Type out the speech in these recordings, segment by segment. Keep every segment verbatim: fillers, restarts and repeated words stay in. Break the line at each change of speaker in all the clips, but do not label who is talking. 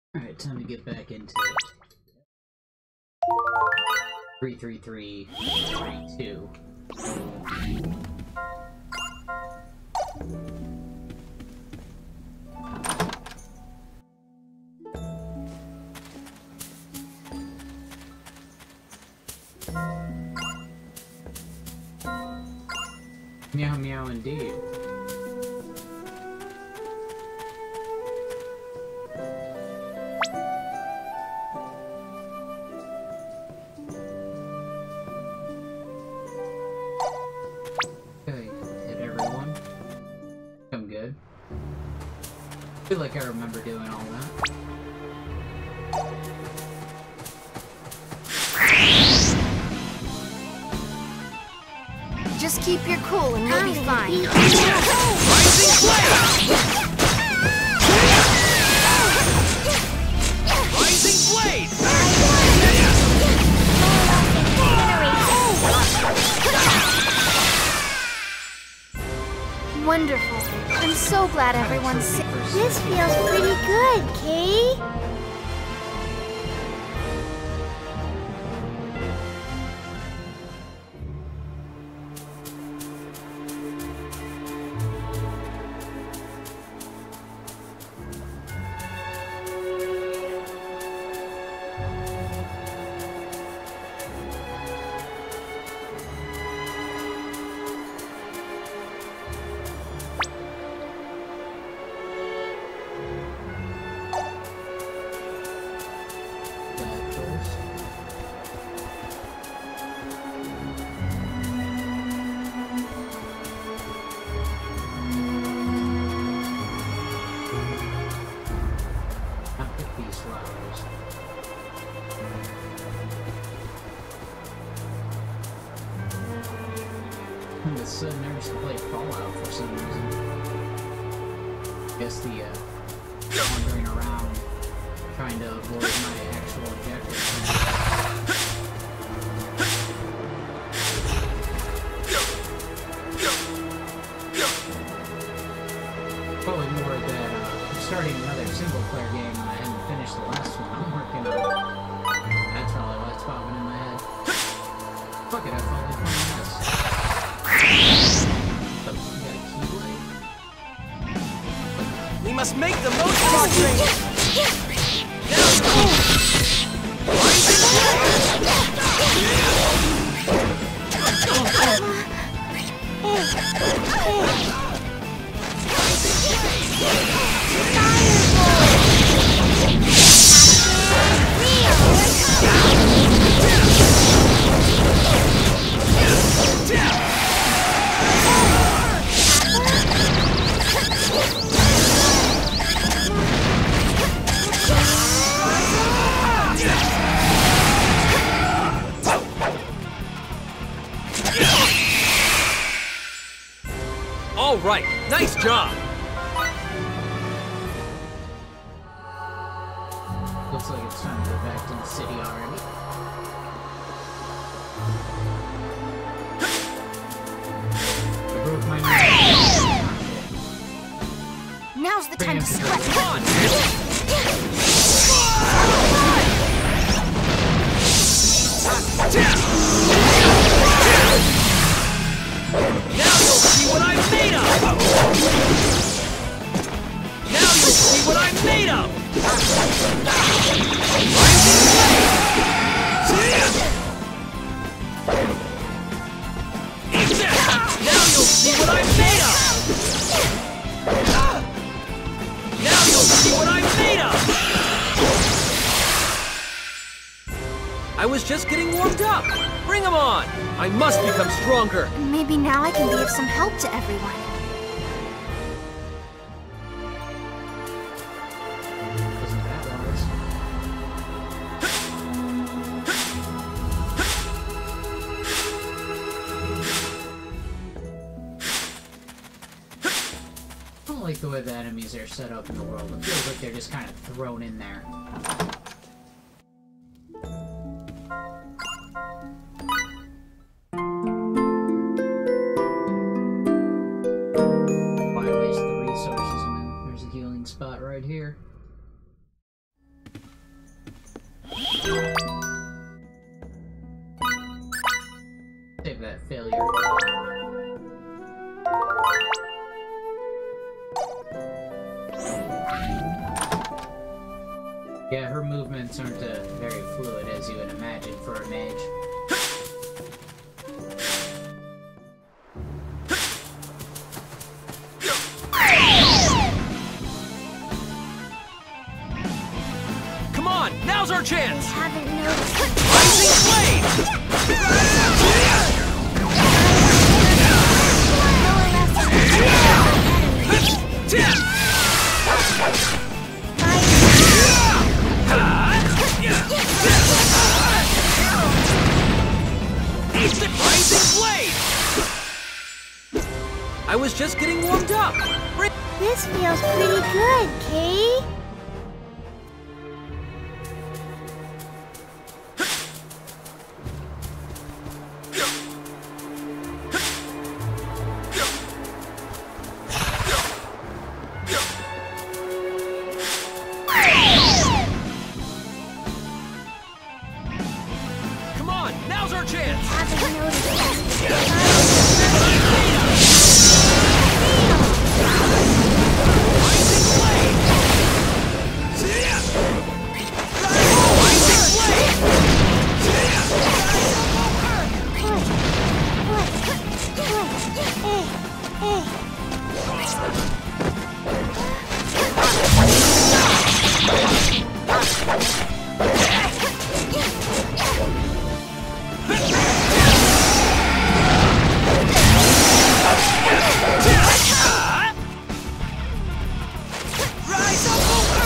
Alright, time to get back into it. Three three three three two. Meow meow indeed. Okay, hit everyone. I'm good. I feel like I remember doing all that.
Just keep your cool and we'll be fine.
Rising Blade! Rising Blade!
Wonderful. I'm so glad everyone's sick. This feels pretty good, Kay.
This uh, nerves to play Fallout for some reason. I guess the uh, wandering around trying to avoid my actual objective. Probably more that uh, I'm starting another single player game and I haven't finished the last one I'm working on. That's probably what's popping in my head. Fuck it, I finally found this.
We must make the most of our training! Now go! All right, nice job.
Looks like it's time to go back to the city already. I broke my nose.
Now's the time to sweat.
Come on! Now you'll see what I'm made of! Now you'll see what I'm made of! Rising Blade! Now you'll see what I'm made of! Now you'll see what I'm made of! I was just getting warmed up! Bring 'em on! I must become stronger!
Maybe now I can be of some help to everyone.
Wasn't that wise? I don't like the way the enemies are set up in the world. It feels like they're just kind of thrown in there. Why waste the resources when there's a healing spot right here? Save that failure. Yeah, her movements aren't uh, very fluid as you would imagine for a mage.
Come on, now's our chance!
I haven't noticed.
Rising Flame! Rising Flame! I was just getting warmed up!
This feels pretty good, Kay.
Come on, now's our chance!
Haven't noticed.
Rising Flame! Rising Flame! Rise up,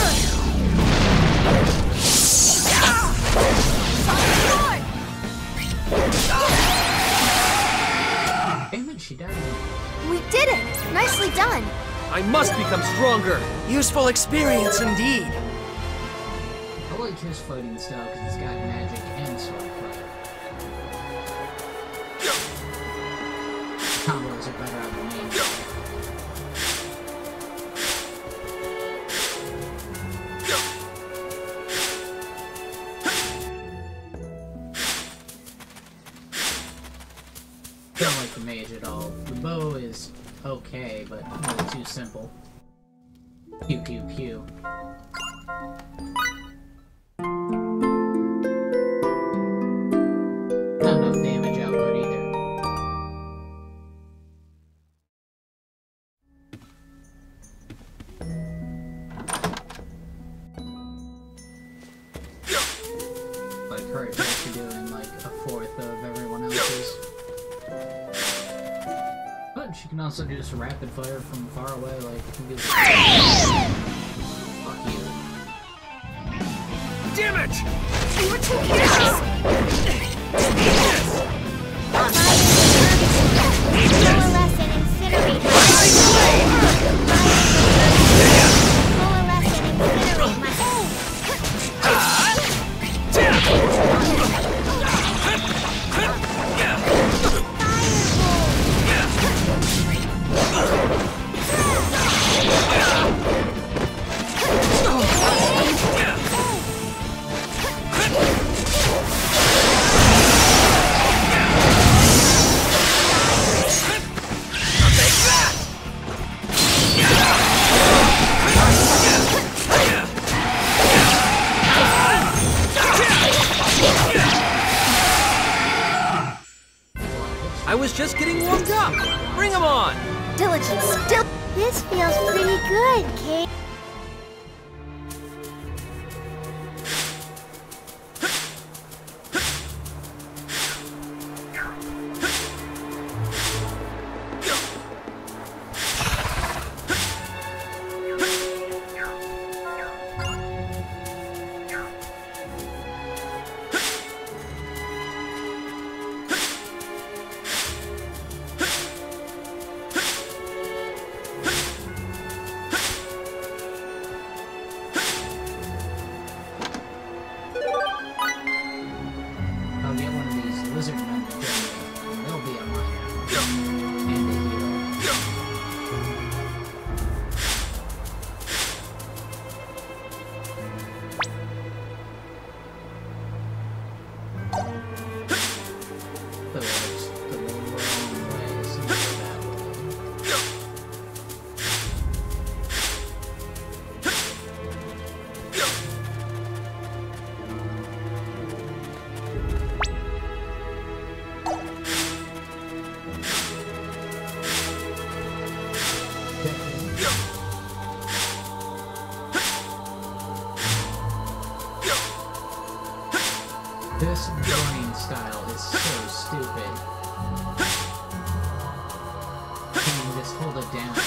Damn it, she died.
We did it! Nicely done!
I must become stronger! Useful experience indeed!
I like his fighting style because he's got magic and sword fight. Combos are better on the main guy. Don't like the mage at all. The bow is okay, but a little too simple. Pew pew pew. Not enough damage output either. Like her attacks are doing like a fourth of everyone else's. But she can also do some rapid fire from far away, like who gives a fuck you.
Damn it!
We were too careless! Coalesce and incinerate my Coalesce and incinerate my
I was just getting warmed up! Bring 'em on!
diligence. Still, this feels pretty good, Kate.
This running style is so stupid. Can you just hold it down?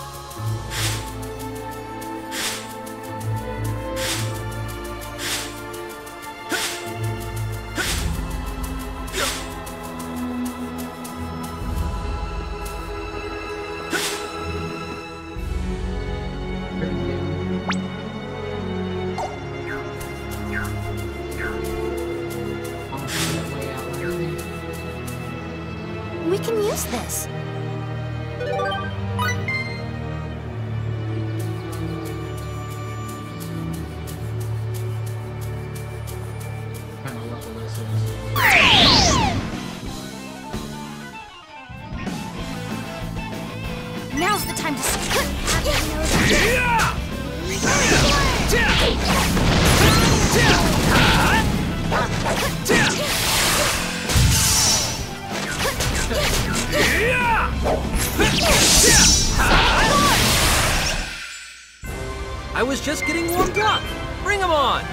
We can use this.
Kind of level this is.
Now's the time to split.
I was just getting warmed up. Bring 'em on.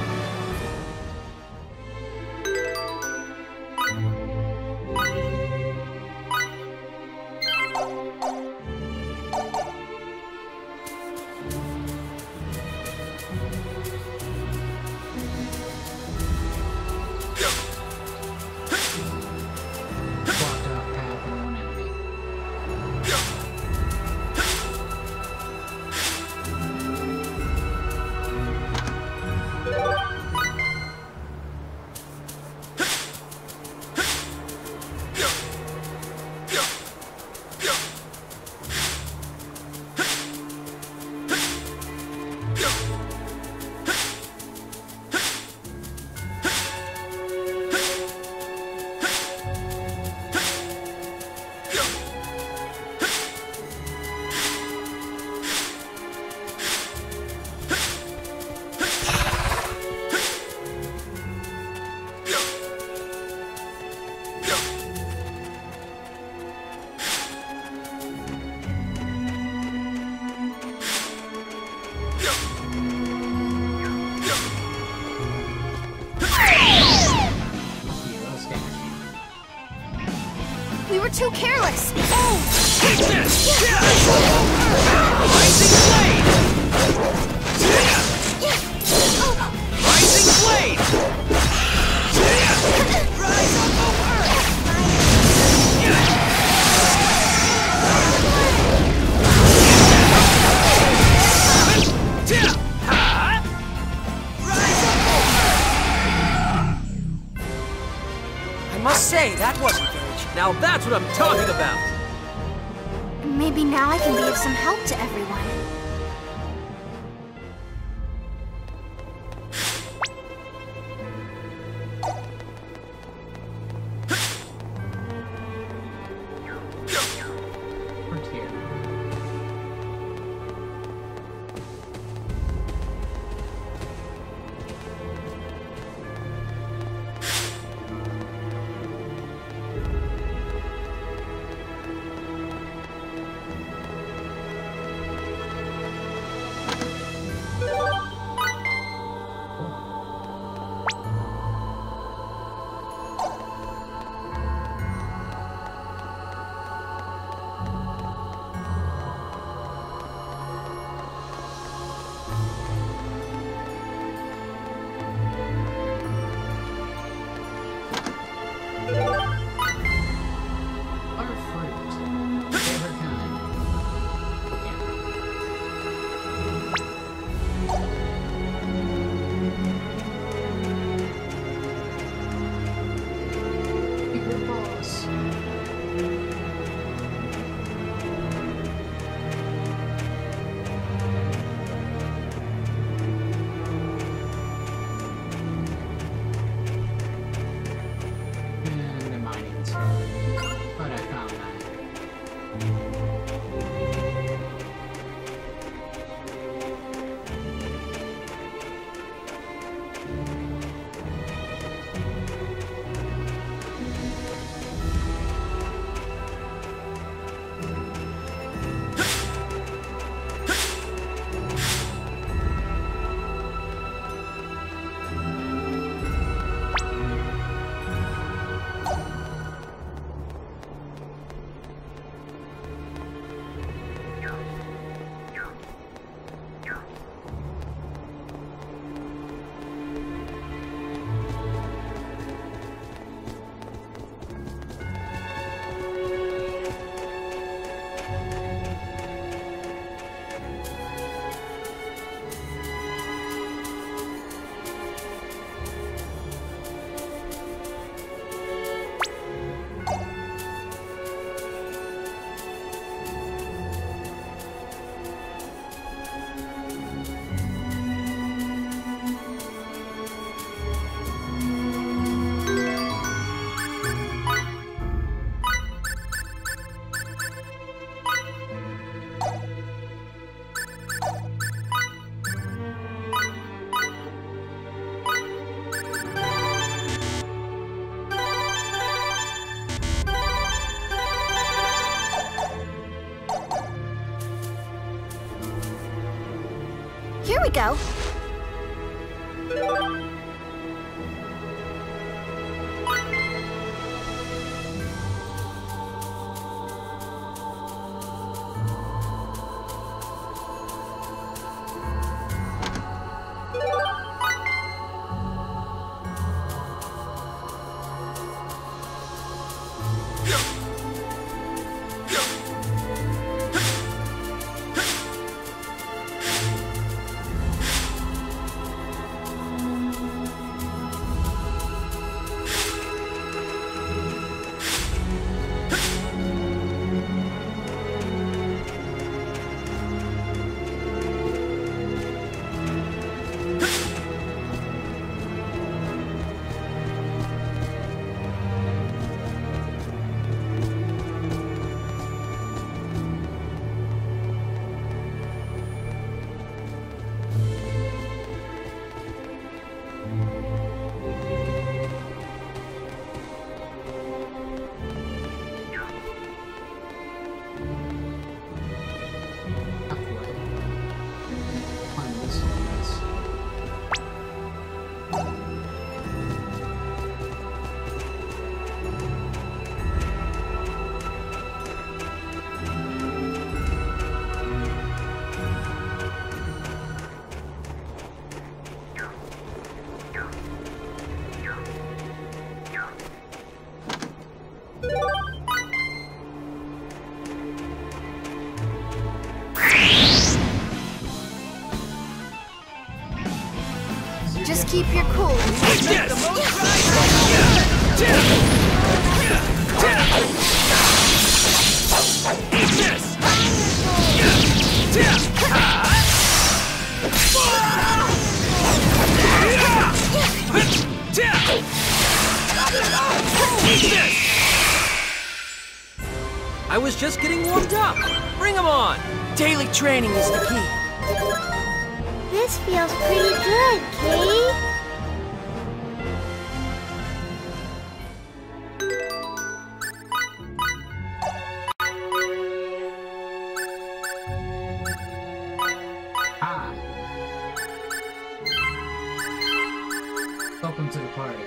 Blocked off path and one enemy.
We were too careless.
Take this! Rising Blade! Rising Blade! Rise on the earth! I must say, that wasn't very. Now that's what I'm talking about!
Maybe now I can be of some help to everyone.
Frontier.
we go. Just keep your cool.
I was just getting warmed up. Bring 'em on. Daily training is the key.
This feels pretty good, Kay.
Ah. Welcome to the party.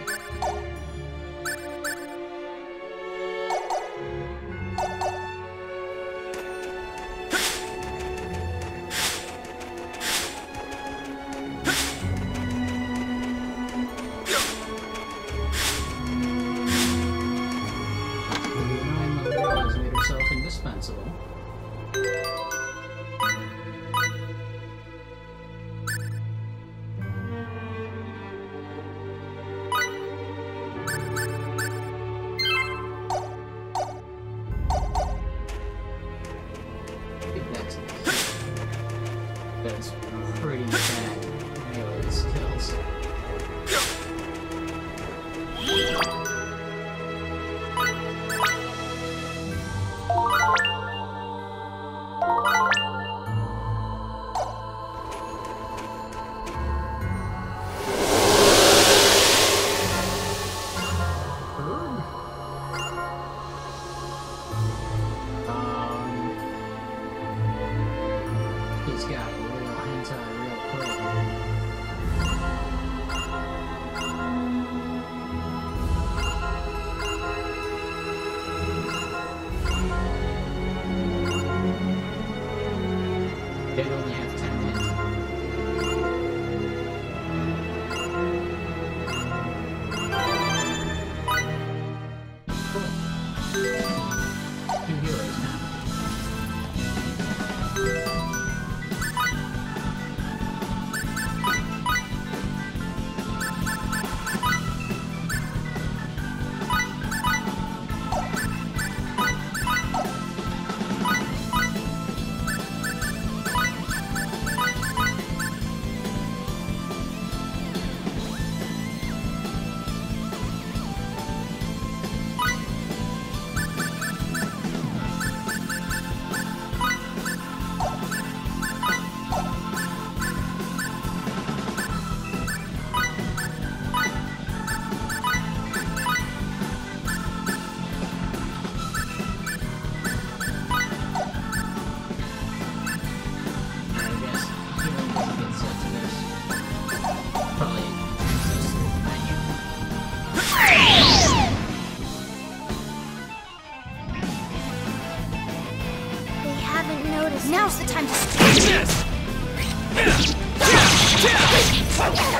Indispensable.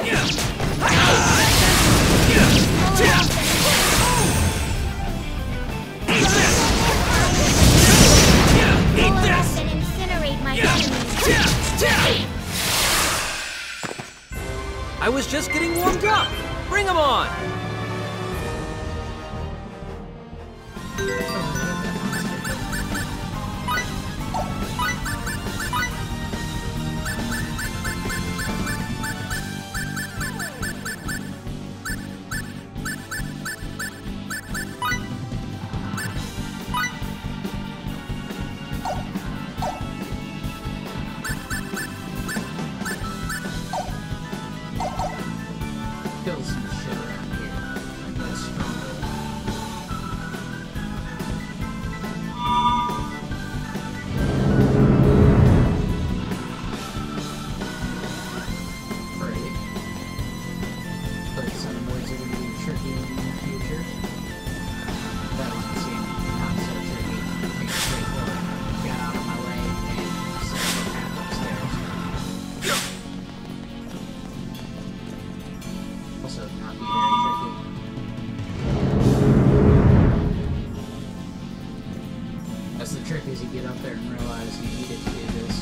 Blow it up and incinerate my enemies.
I was just getting warmed up. Bring 'em on.
Kill some shit around here. That's stronger. Great. But some ways are going to be tricky in the future. That one seemed not so tricky. Make it straightforward. Got out of my way and set up a path upstairs. Also not be very tricky. That's the trick, is you get up there and realize you needed to do this.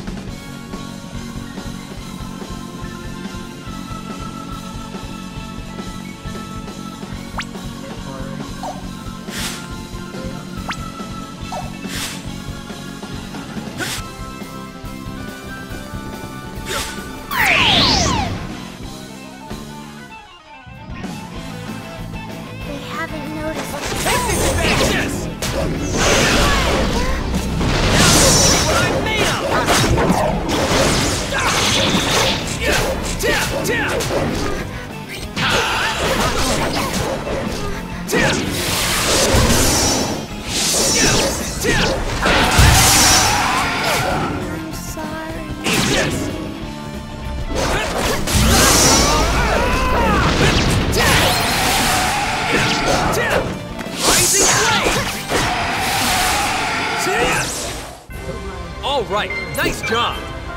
They haven't noticed.
Yes! What I'm made
I'm sorry.
Rising flame! All right, nice job.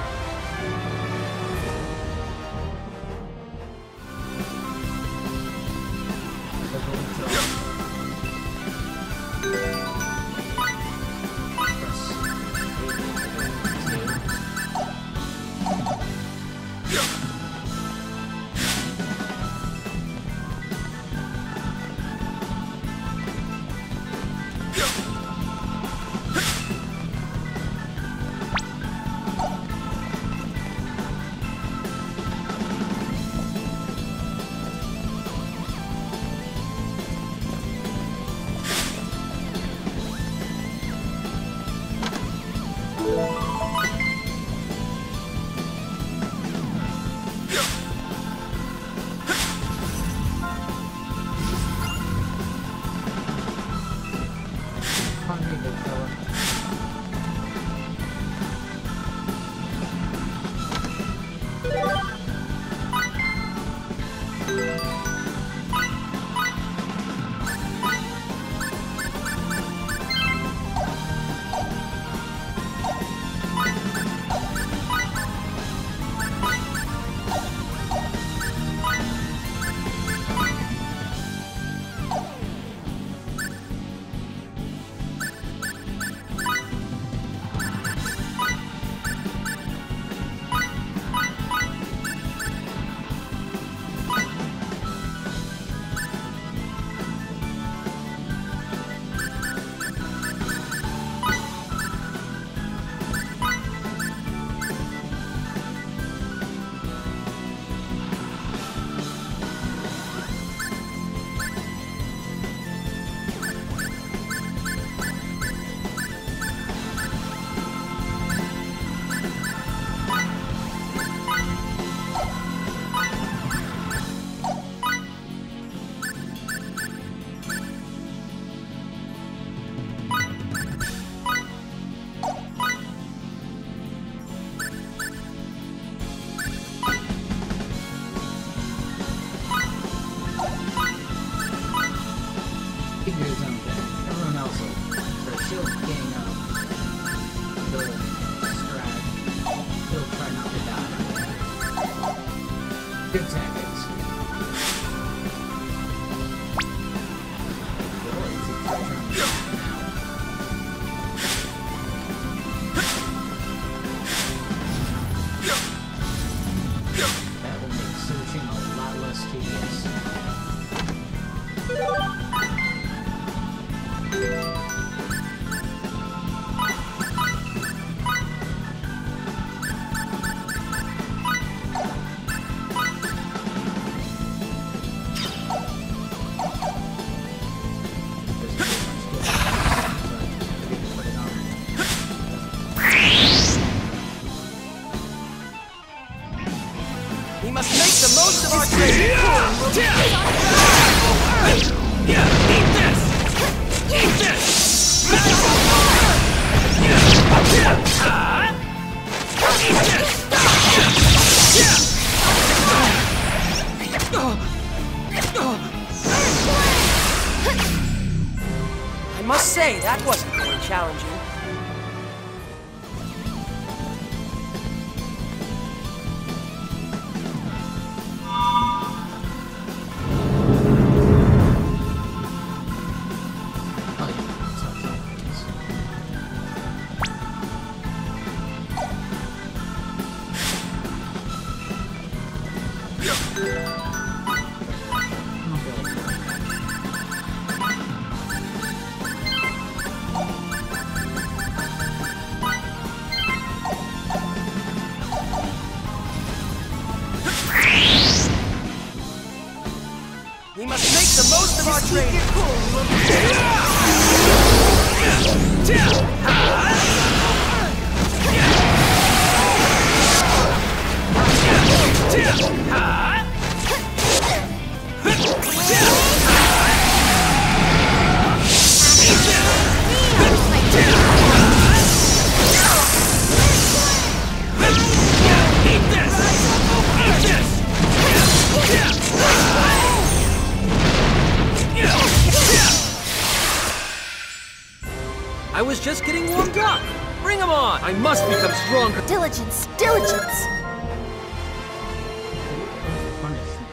Hungry big fella. He can do his own thing. Everyone else will. For shield gang up, he'll stride. He'll try not to die. Good tactics. That will make searching a lot less tedious.
We must make the most of our training. Eat this! Eat this! Eat this! I must say, that wasn't very challenging. We must make the most of our training. I was just getting warmed up. Bring him on! I must become stronger.
Diligence, diligence.
Punishment.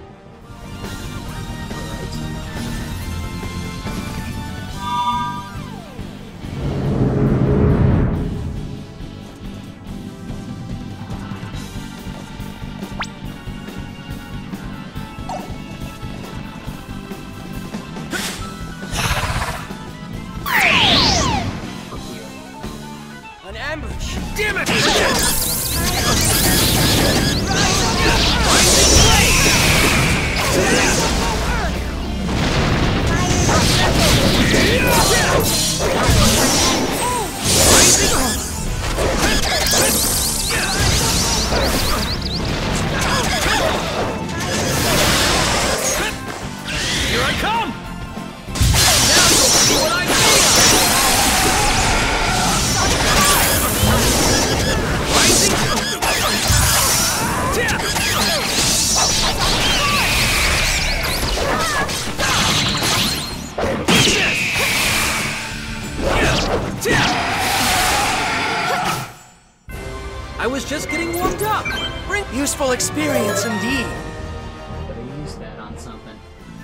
An ambush. Damn it! Here I come! Now you'll see what I mean! I was just getting warmed up. Bring useful experience indeed.
Better use that on something.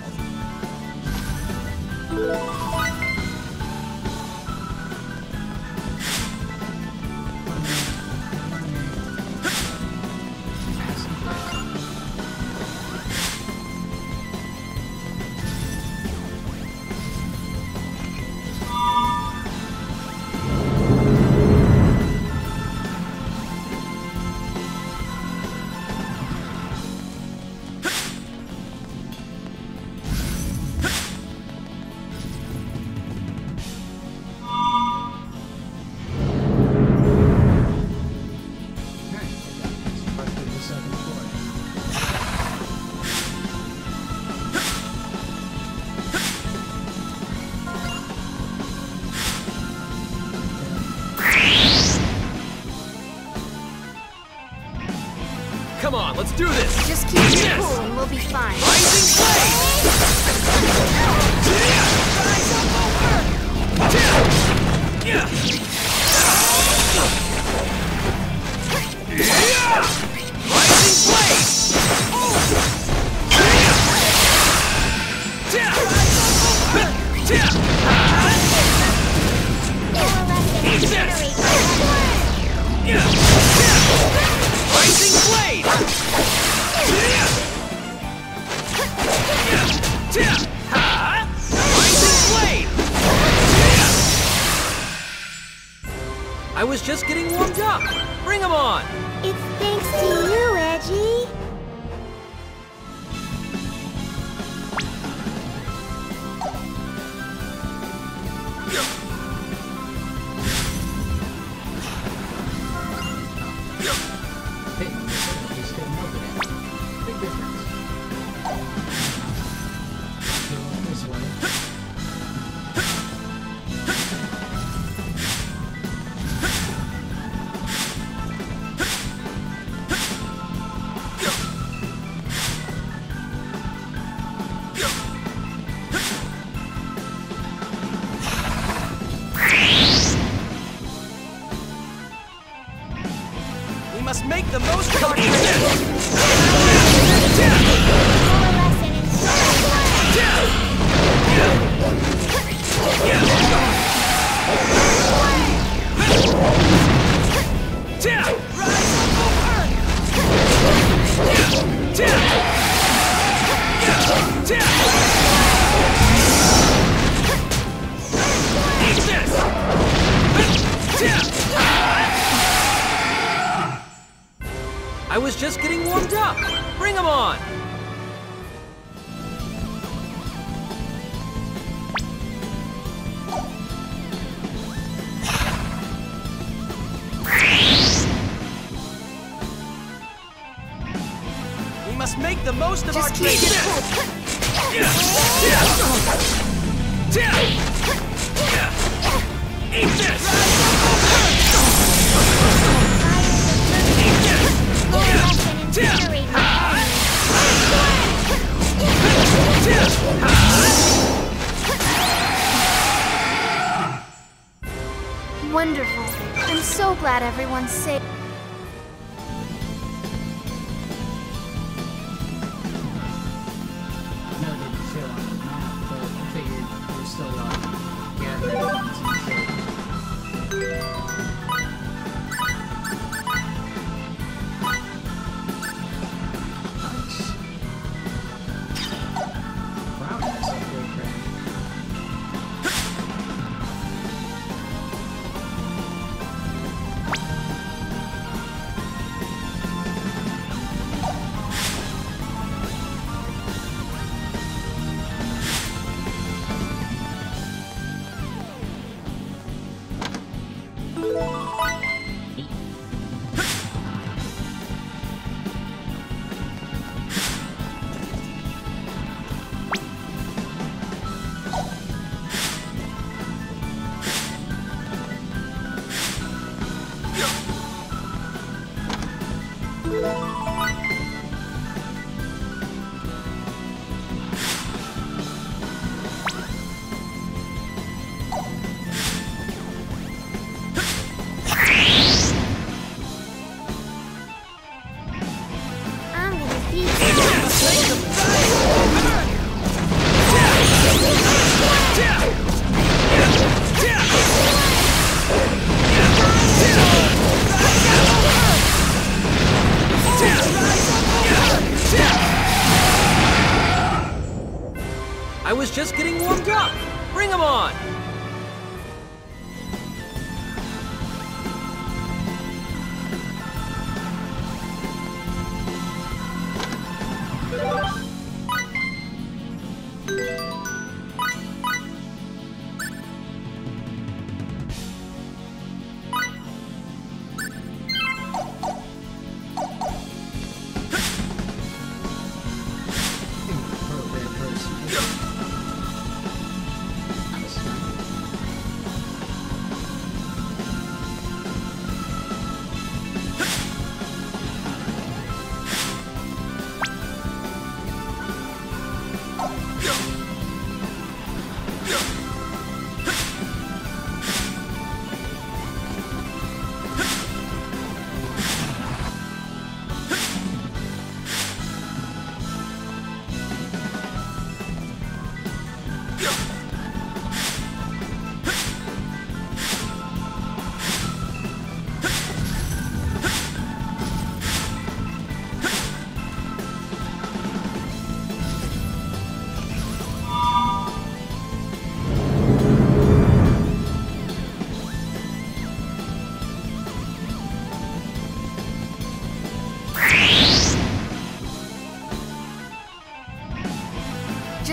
Come on, let's do this!
Just keep it cool and we'll be fine.
Rising Blade! Rising Blade! Rising Blade! was just getting warmed up. Bring 'em on.
It's thanks to you, Edgy.
Must make the most of our training. I was just getting warmed up. Bring 'em on. We must make the most of
Just
our
keep
training.
it cool.
Eat this!
Wonderful. I'm so glad everyone's safe.
No, it didn't show on the map, but I figured we're still uh, gathering on some shit. Nice. Brown has a great brand.
I'm gonna beat
I was just getting warmed up. Bring 'em on.
Appropriate person. Nice.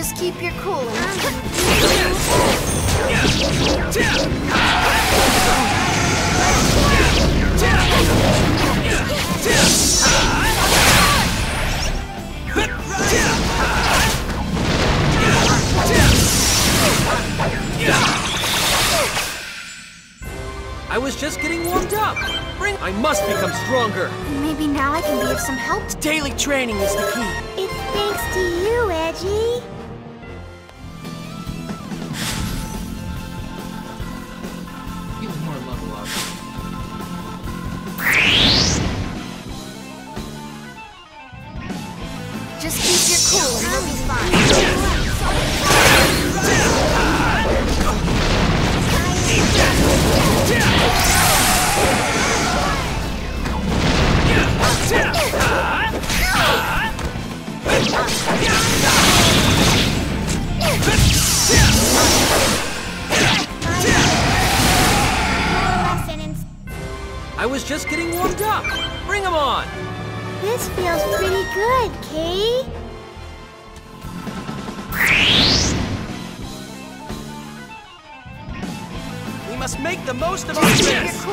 Just keep your cool.
I was just getting warmed up. Bring. I must become stronger.
Maybe now I can be of some help.
Daily training is the key.
It's thanks to you, Edgy.
He was more level up.
Just keep your cool and you'll be fine.
I was just getting warmed up. Bring 'em on.
This feels pretty good, Kay.
We must make the most of our chance.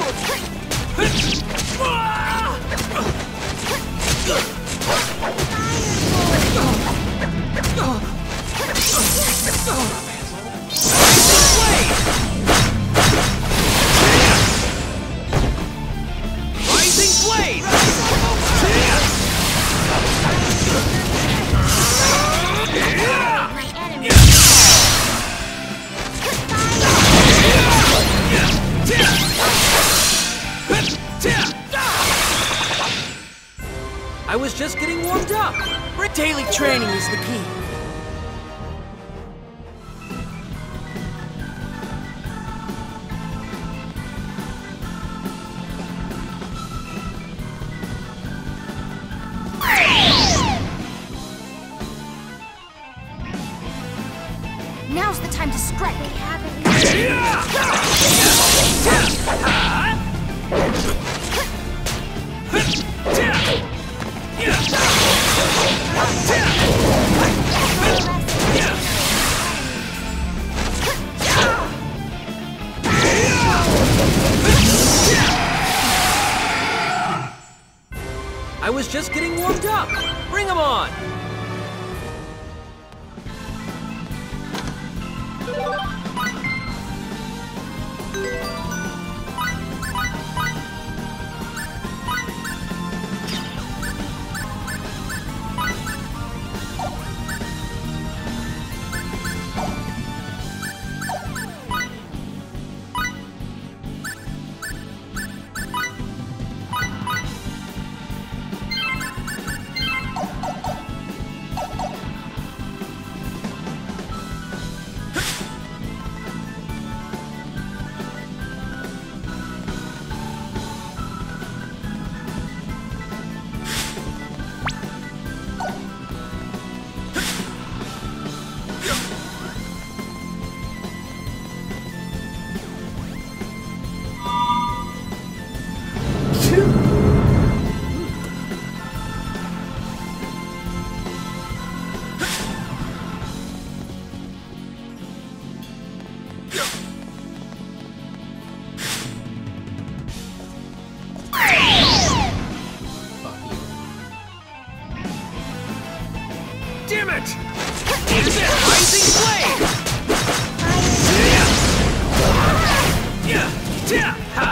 Rising blade.
My enemy.
I was just getting warmed up. Daily training is the key.
Now's the time to strike. We haven't.
I was just getting warmed up. Bring 'em on. Damn it! Is it rising blade? Yeah, yeah, ha!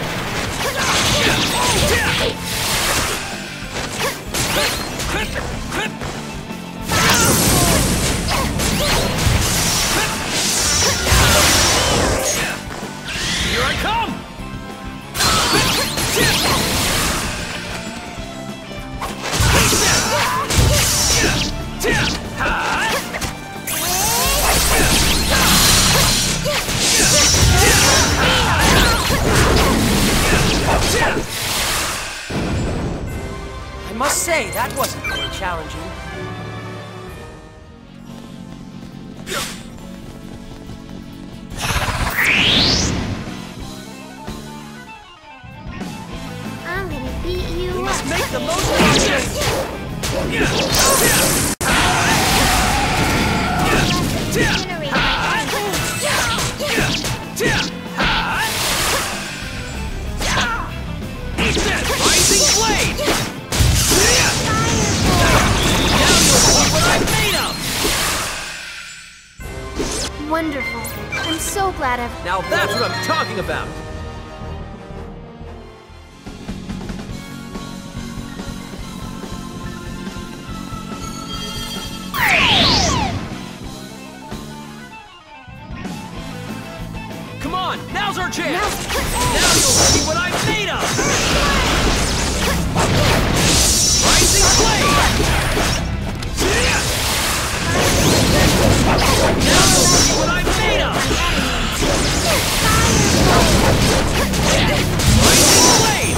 Here I come! I must say, that wasn't very challenging.
I'm gonna beat you.
We must make the most of our chance.
so glad I've...
Now that's what I'm talking about! Come on, now's our chance! Now you'll see what I'm made of! Rising Flame! Now you'll see what I'm made of! Rising Flame!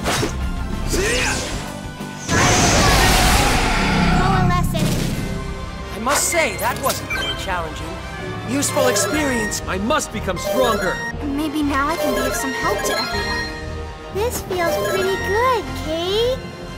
I must say, that wasn't very challenging. Useful experience.
I must become stronger!
Maybe now I can be of some help to everyone. This feels pretty good, Kay.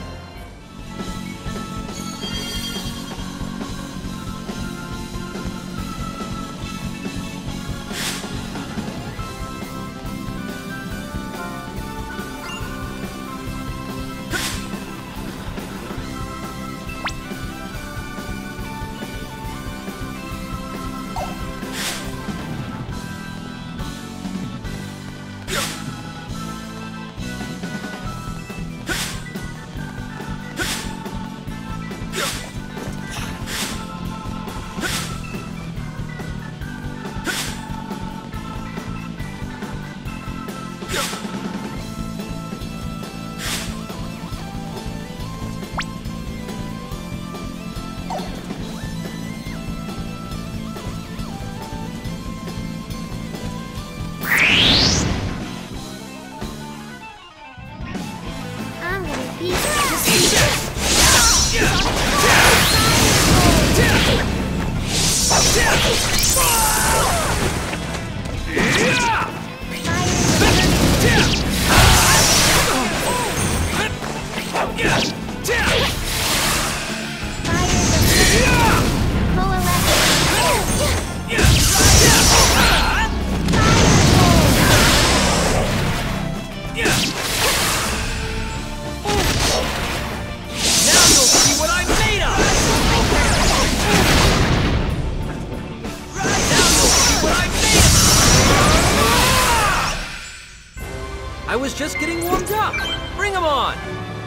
I was just getting warmed up! Bring 'em on!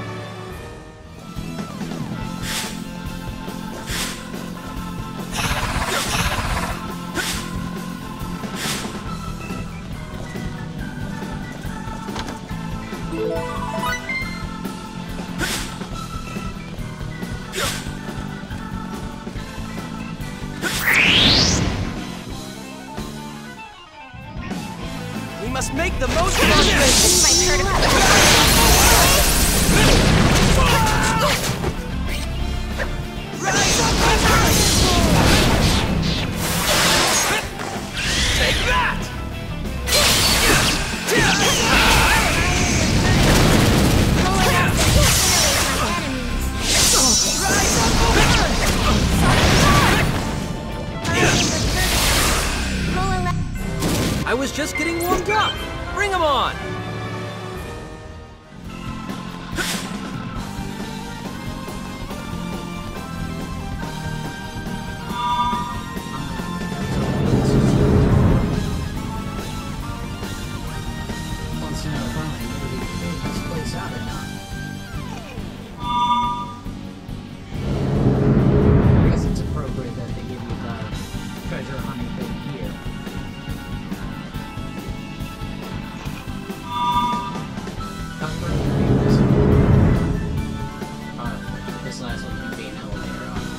We must make the most of our chances.
Might hurt a bit.
Take that! I was just getting warmed up! Bring 'em on!
Wants to know if I'm really figured this place out or not. I guess it's appropriate that they give you the treasure hunting thing here. Uh, this last one can be an elevator up.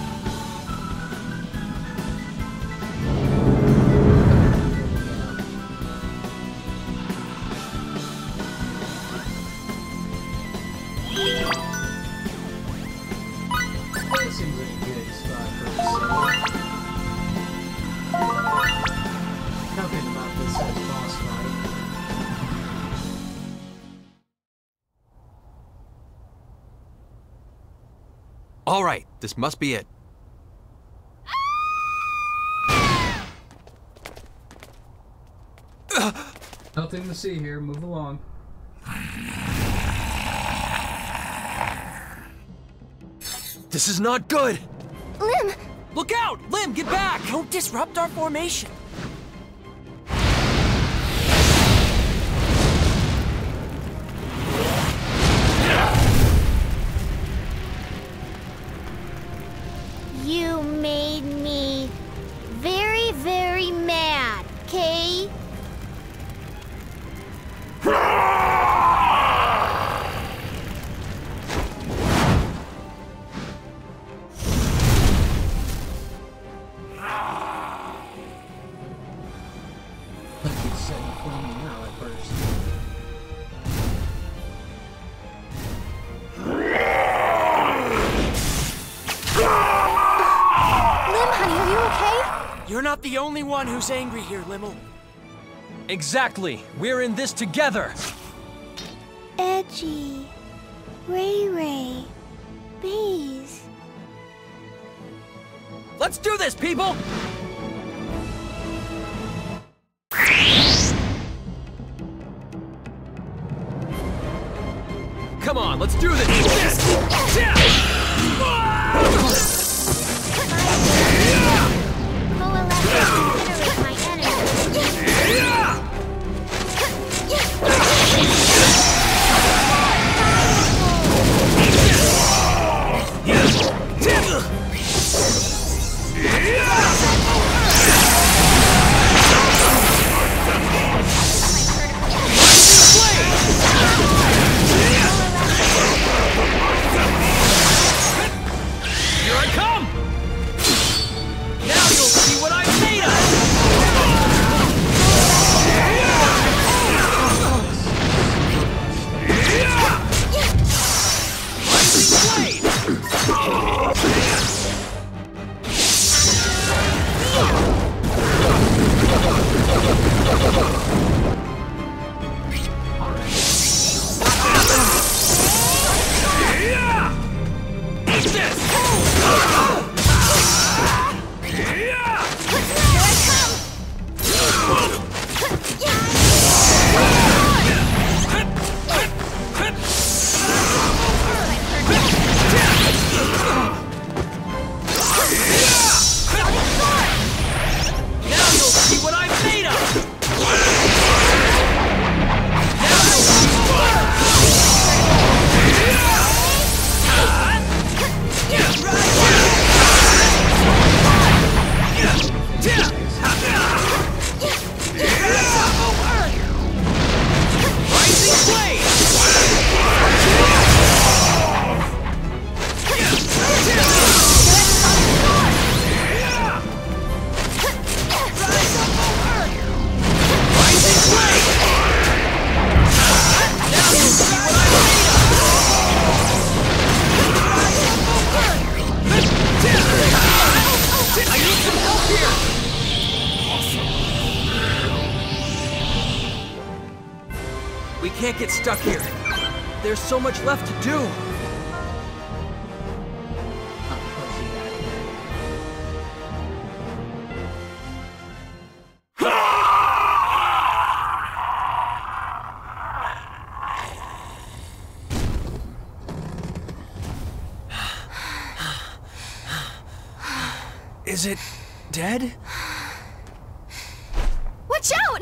That seems like a good spot for a save. Talking about this as boss fight.
All right, this must be it.
Nothing to see here. Move along.
This is not good!
Lim!
Look out! Lim, get back!
Don't disrupt our formation.
You made me very, very mad, okay?
Like you said, flaming out at first.
Lim, honey, are you okay?
You're not the only one who's angry here, Limmel.
Exactly. We're in this together.
Edgy. Ray Ray. Baze.
Let's do this, people! Come on, let's do this!
Coalesce incinerate my enemy.
Here I come! Now you'll see what I'm made of! Rising blade! Eat this! Now you'll see what I'm made of! Now you'll see Rising blade! Rising blade! Now you'll see what I'm made of! I need some help here! We can't get stuck here. There's so much left to do.
Of course you got it.
Is it dead?
Watch out!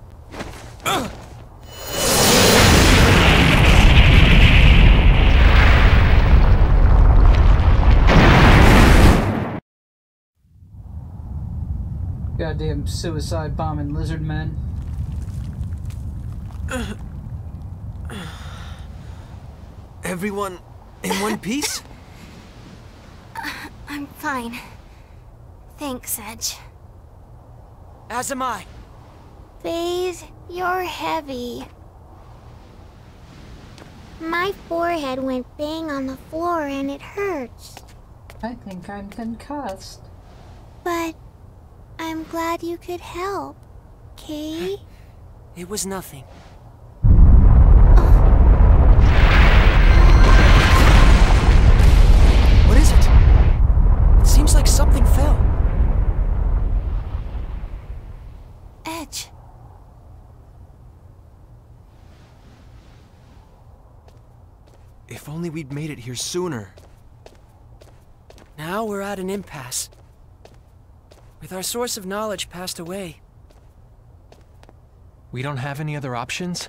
Goddamn suicide bombing lizard men.
Everyone in one piece?
I'm fine. Thanks, Edge.
As am I.
Faze, you're heavy. My forehead went bang on the floor and it hurts.
I think I'm concussed.
But I'm glad you could help, Kay?
It was nothing. What is it? It seems like something fell.
Edge.
If only we'd made it here sooner.
Now we're at an impasse. With our source of knowledge passed away.
We don't have any other options?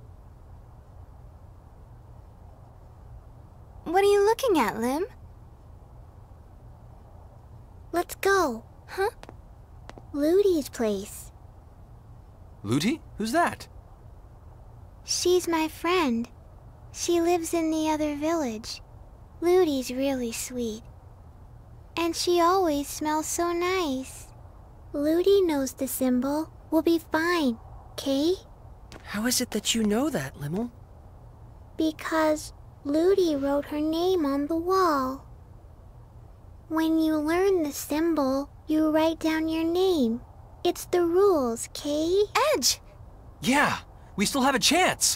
What are you looking at, Lim? Let's go.
Huh?
Ludi's place.
Ludi? Who's that?
She's my friend. She lives in the other village. Ludi's really sweet. And she always smells so nice. Ludi knows the symbol. We'll be fine, okay?
How is it that you know that, Limmel?
Because Ludi wrote her name on the wall. When you learn the symbol, you write down your name. It's the rules, Kay?
Edge!
Yeah, we still have a chance.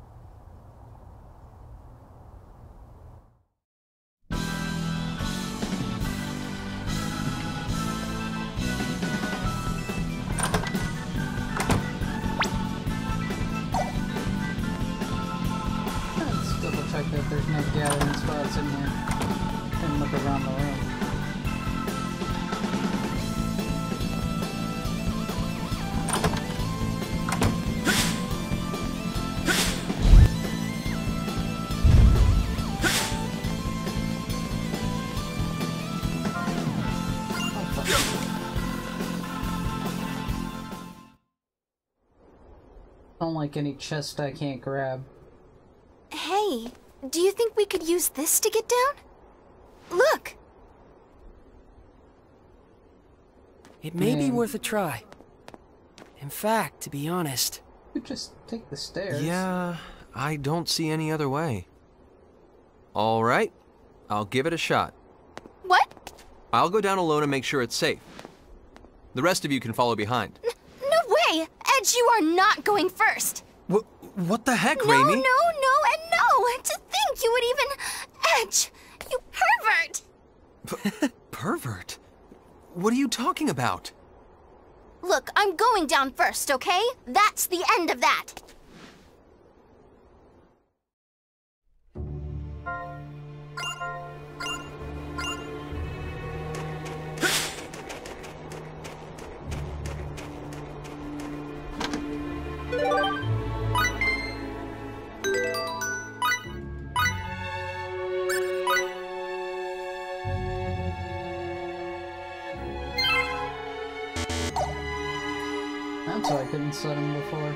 Let's double check that there's no gathering spots in here. And look around the room. Don't like any chest I can't grab.
Hey, do you think we could use this to get down? Look!
It may be
Hmm.
worth a try. In fact, to be honest...
We could just take the stairs.
Yeah, I don't see any other way. All right, I'll give it a shot.
What?
I'll go down alone and make sure it's safe. The rest of you can follow behind.
No way! Edge, you are not going first!
What, what the heck,
No,
Raimi?
no, no, and no! To think you would even... Edge! You pervert!
P pervert? What are you talking about?
Look, I'm going down first, okay? That's the end of that!
That's why I couldn't set him before.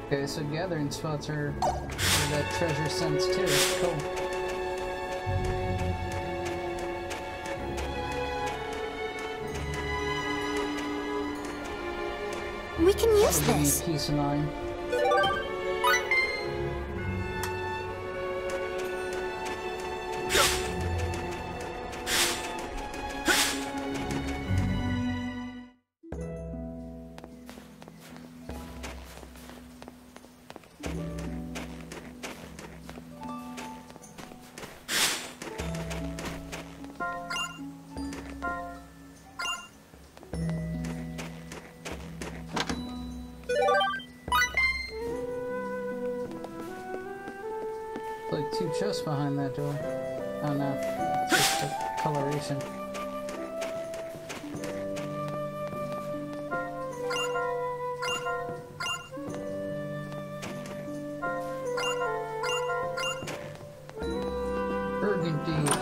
Okay, so gathering spots are for that treasure sense too. Cool.
We can use
That'll give me
this.
peace of mind. Like two chests behind that door. Oh no, it's just a coloration. Burgundy.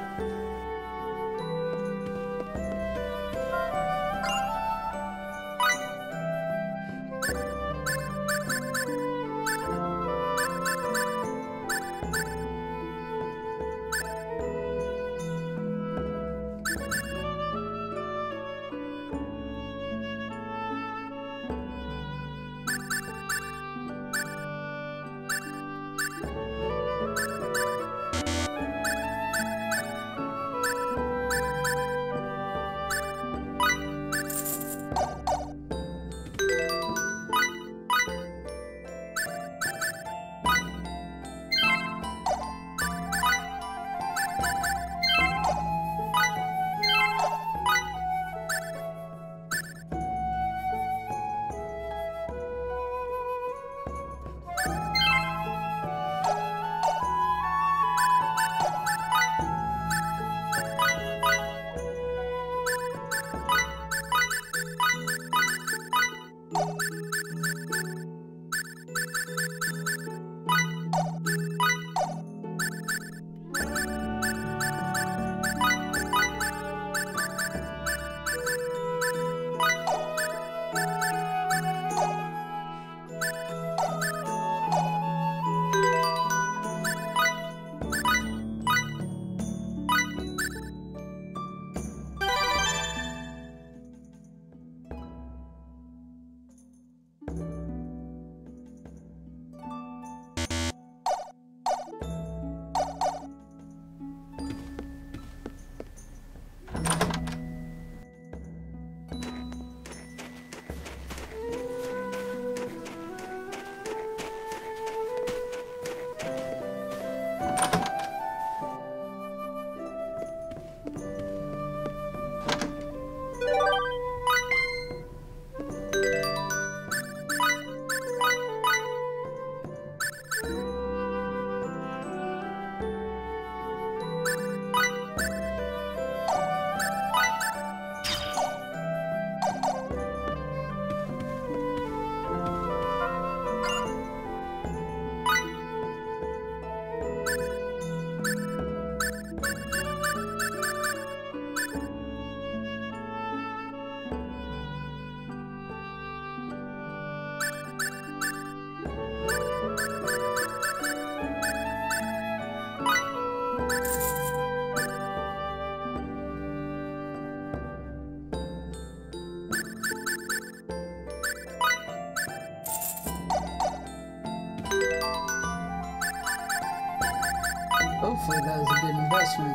Hopefully that was a good investment.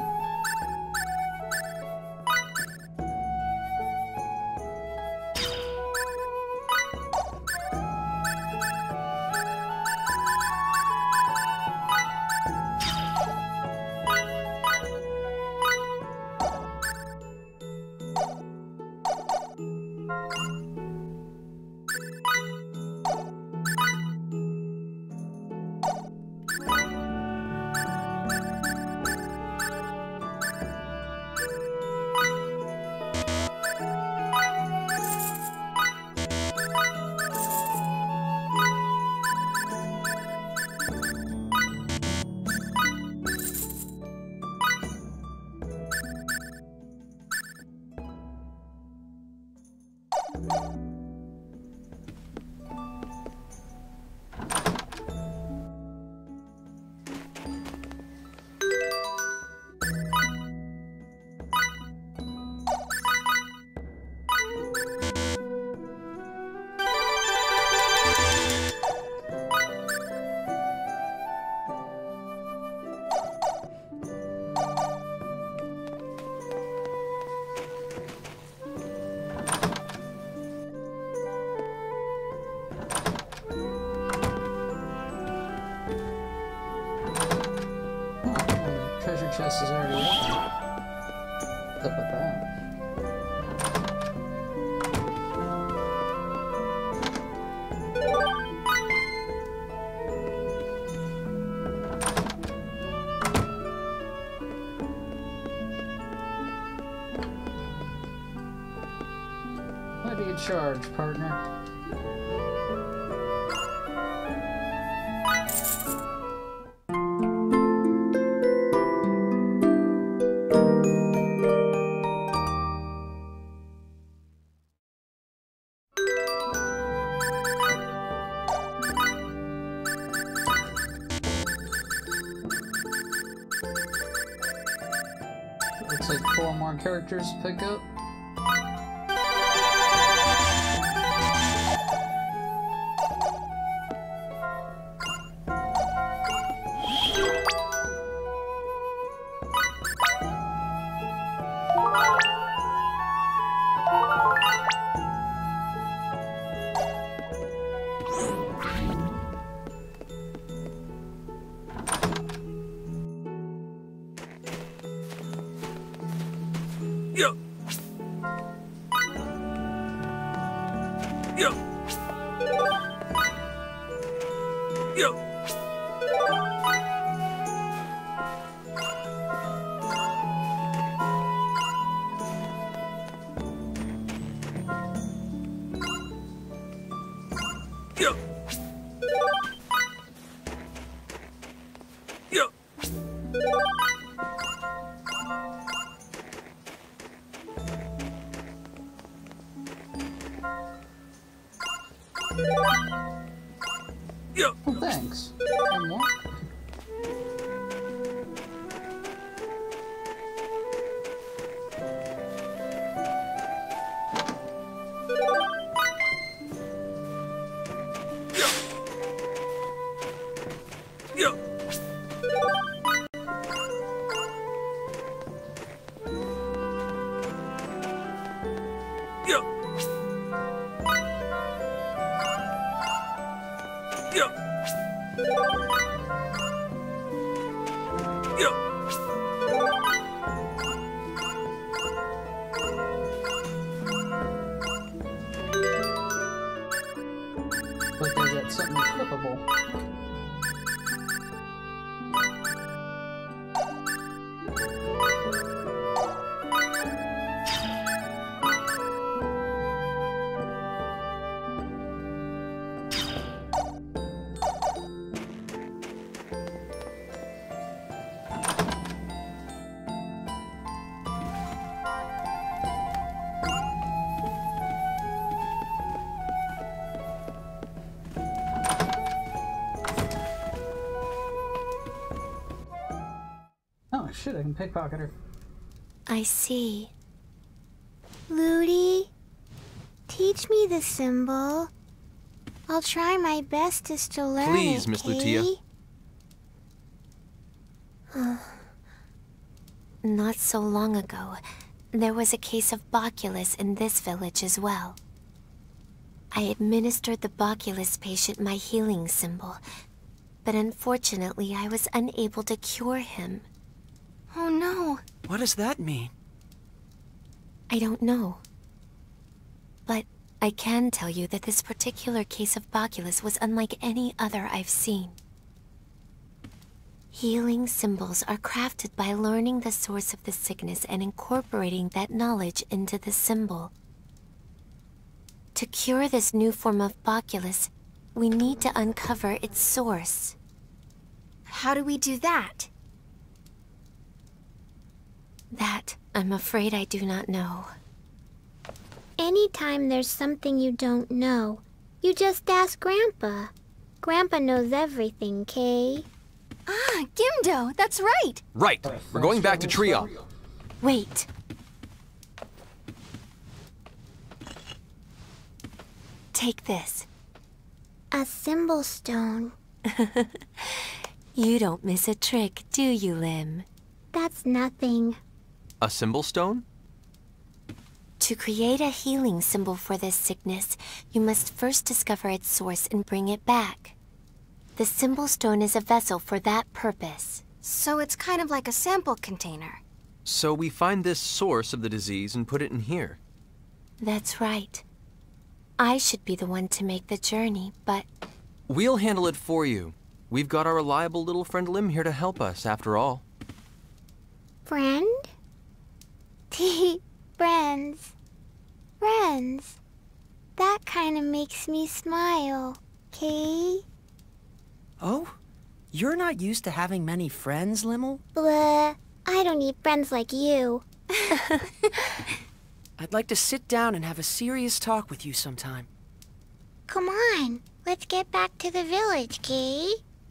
chest is already open. What's up with that? Might be a charge, partner. Looks like four more characters to pick up.
Yeah. Yeah. Yeah. Yeah. Yeah. Yeah.
Oh, thanks. One more.
Yeah. Yeah. Yeah. Yeah.
But there's that something equipable. Oh shit, I can pickpocket her.
I see. Ludi, teach me the symbol. I'll try my bestest to learn
Please,
it,
Miss
Kay?
Lutia.
Not so long ago, there was a case of Boculus in this village as well. I administered the Boculus patient my healing symbol, but unfortunately I was unable to cure him.
Oh no.
What does that mean?
I don't know. But I can tell you that this particular case of Boculus was unlike any other I've seen. Healing symbols are crafted by learning the source of the sickness and incorporating that knowledge into the symbol. To cure this new form of Boculus, we need to uncover its source.
How do we do that?
That, I'm afraid I do not know.
Anytime there's something you don't know, you just ask Grandpa. Grandpa knows everything, Kay.
Ah, Gimdo, that's right.
Right. We're going back to Trion.
Wait. Take this.
A symbol stone.
You don't miss a trick, do you, Lim?
That's nothing.
A symbol stone?
To create a healing symbol for this sickness, you must first discover its source and bring it back. The symbol stone is a vessel for that purpose.
So it's kind of like a sample container.
So we find this source of the disease and put it in here.
That's right. I should be the one to make the journey, but...
We'll handle it for you. We've got our reliable little friend Lim here to help us, after all.
Friend? Friends. Friends. That kind of makes me smile, Kay?
Oh? You're not used to having many friends, Limmel?
Blah. I don't need friends like you.
I'd like to sit down and have a serious talk with you sometime.
Come on. Let's get back to the village, Kay.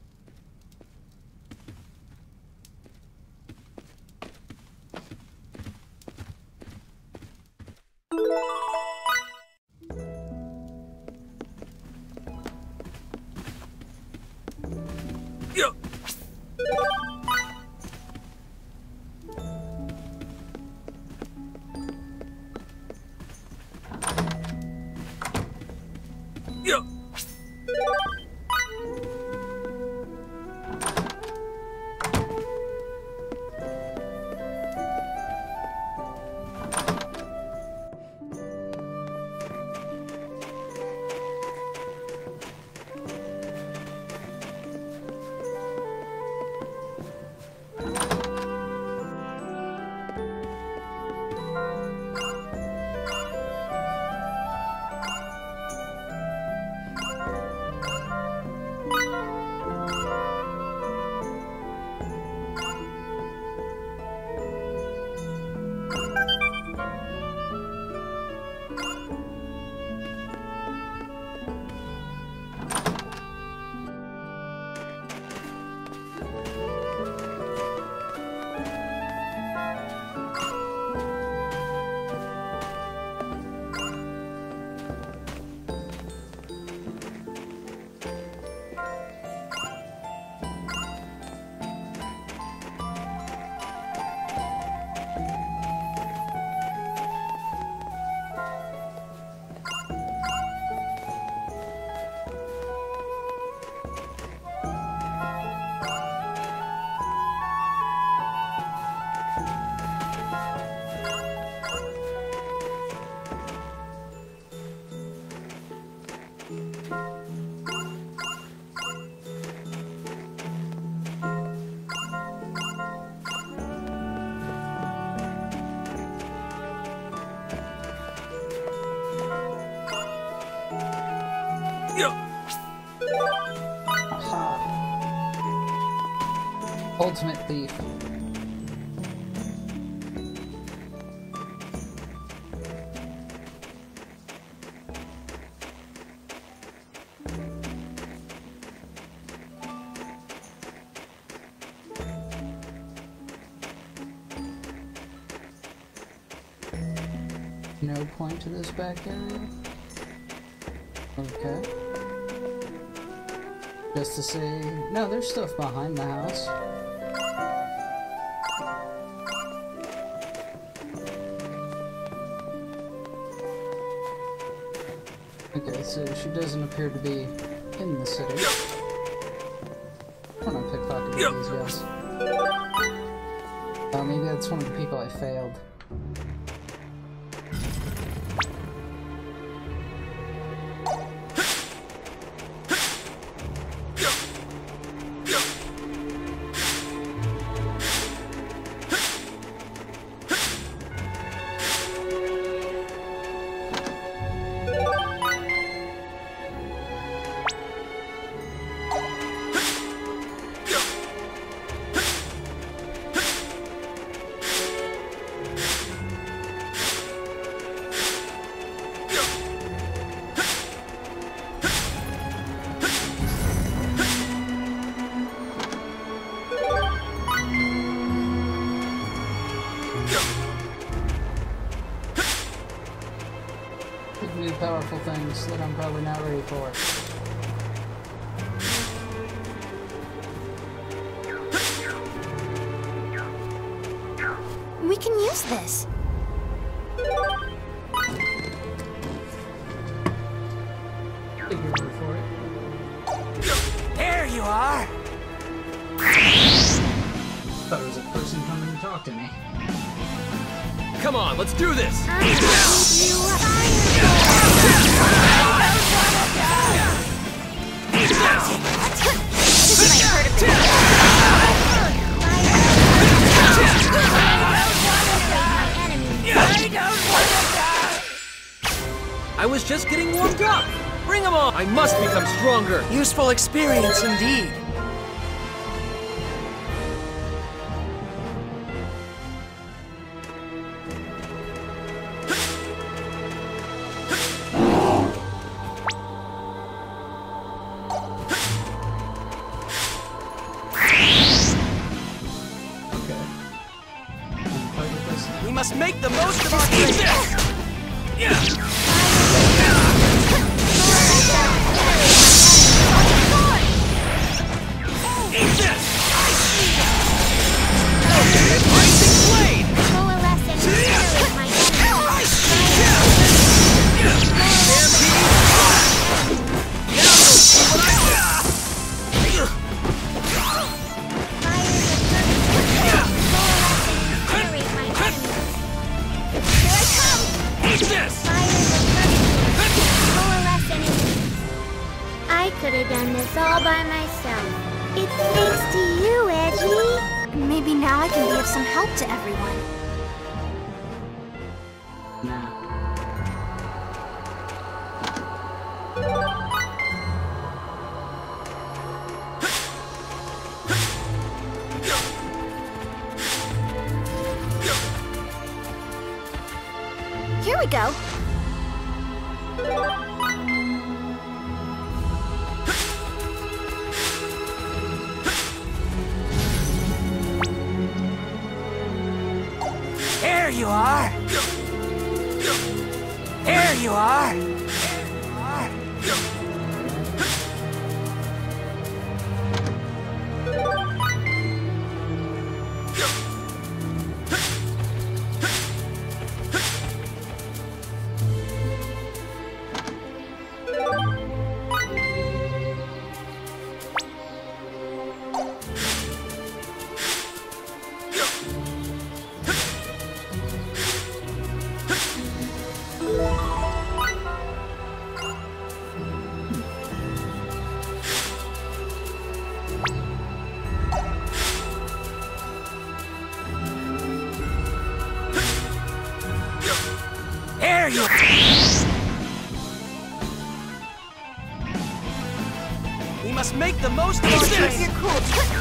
Yeah. Yeah.
Ultimate thief. No point to this back area? Okay. Just to say, no, there's stuff behind the house. Okay, so she doesn't appear to be in the city. I'm gonna pickpocket these guys. Oh, maybe that's one of the people I failed. New powerful things that I'm probably not ready for.
We can use this.
Take your word for it.
There you are!
thought it was a person coming to talk to me.
Come on, let's do this!
I'm gonna keep you up.
I was just getting warmed up! Bring them on! I must become stronger!
Useful experience indeed. We must make the most of our training.
I could have done this all by myself. It's thanks to you, Edgy.
Maybe now I can be of some help to everyone.
Nah.
Here we go.
Here you are. Here you are. Here you are. We must make the most of our training.
You're cool.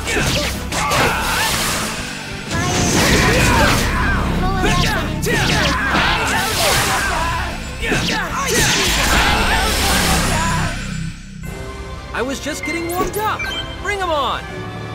I was just getting warmed up! Bring them on!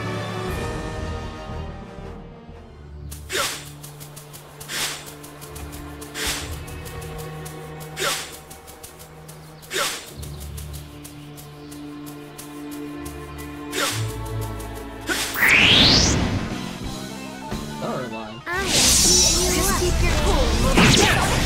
Power line.
I'm gonna keep you
Just
up.
keep your cool.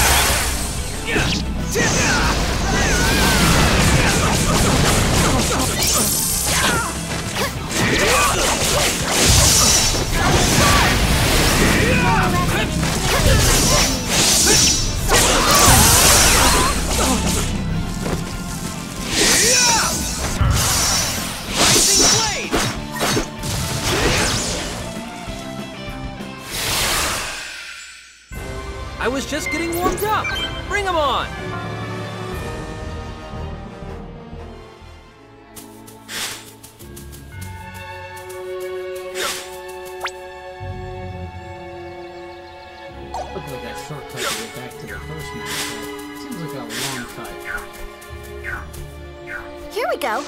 I was just getting warmed up! Bring them on!
Looked like that shortcut to get back to the first map, but seems like a long cut.
Here we go.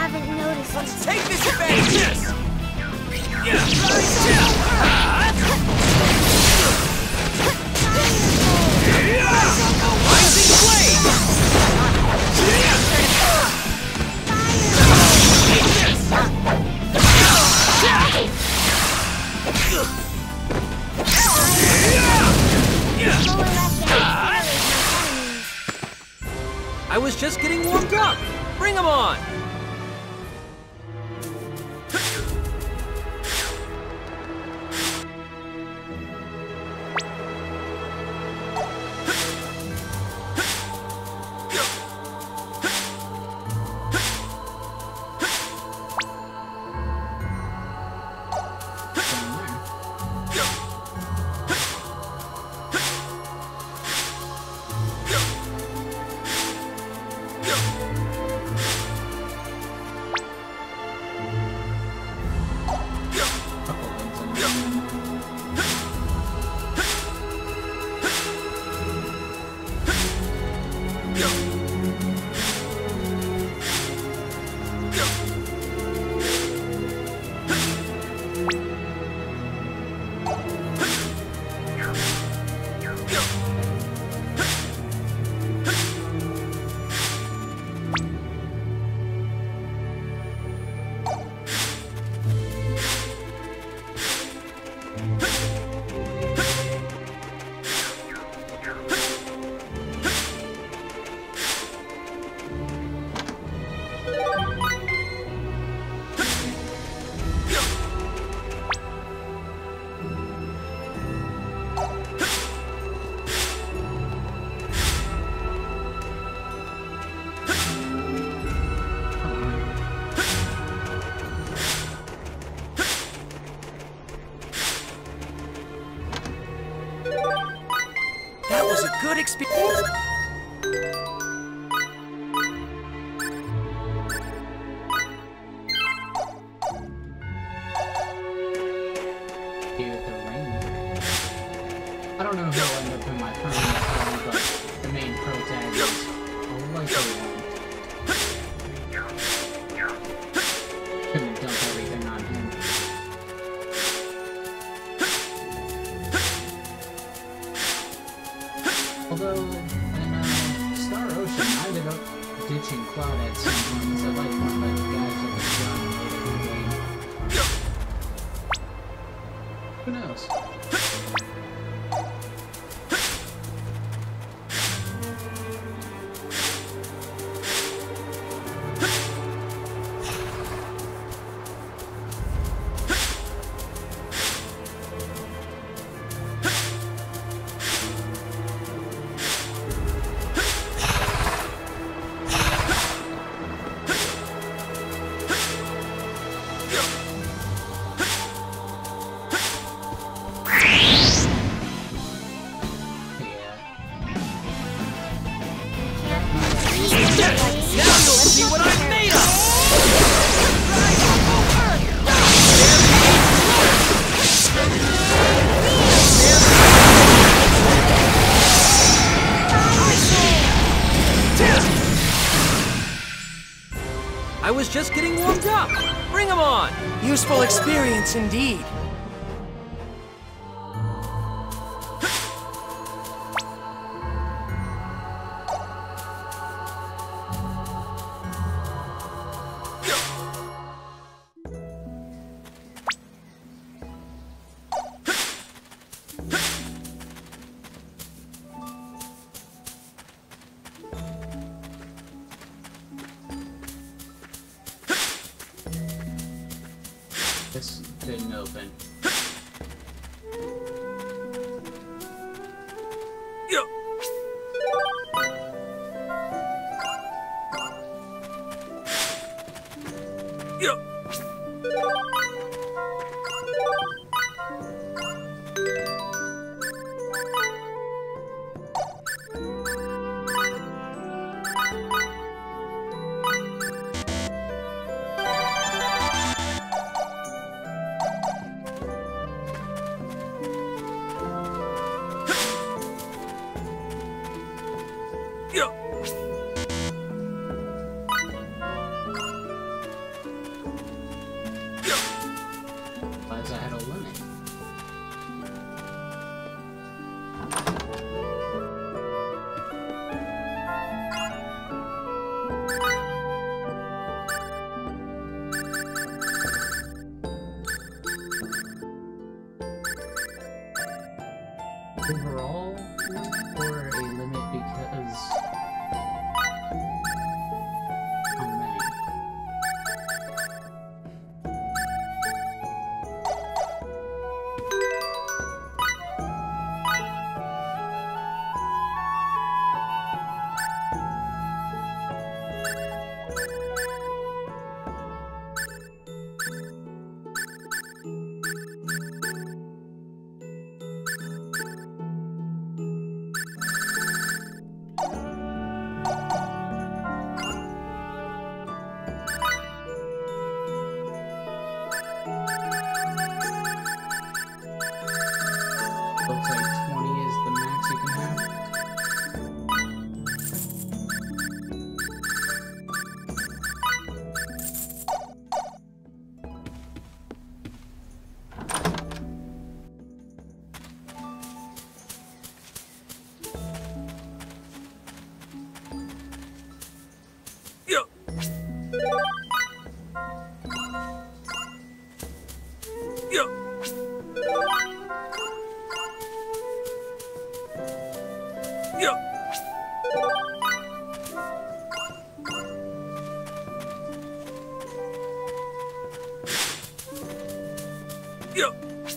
haven't noticed.
Let's take this advantage!
Rising Blade!
I was just getting warmed up. Bring 'em on!
That was a good experience.
Here at the ring. I don't know who'll end up in my permanent home, but the main protagonist is a likely one. Couldn't dump everything on him. Although, in uh, Star Ocean, I ended up ditching Cloud at some point, because I like one of the guys that was young later in the game. Who knows?
I was just getting warmed up. Bring 'em on!
Useful experience indeed.
This didn't open. overall or a limit because how many? Looks like twenty is the max you can have.
Yeah. Yeah. Yeah. Yeah.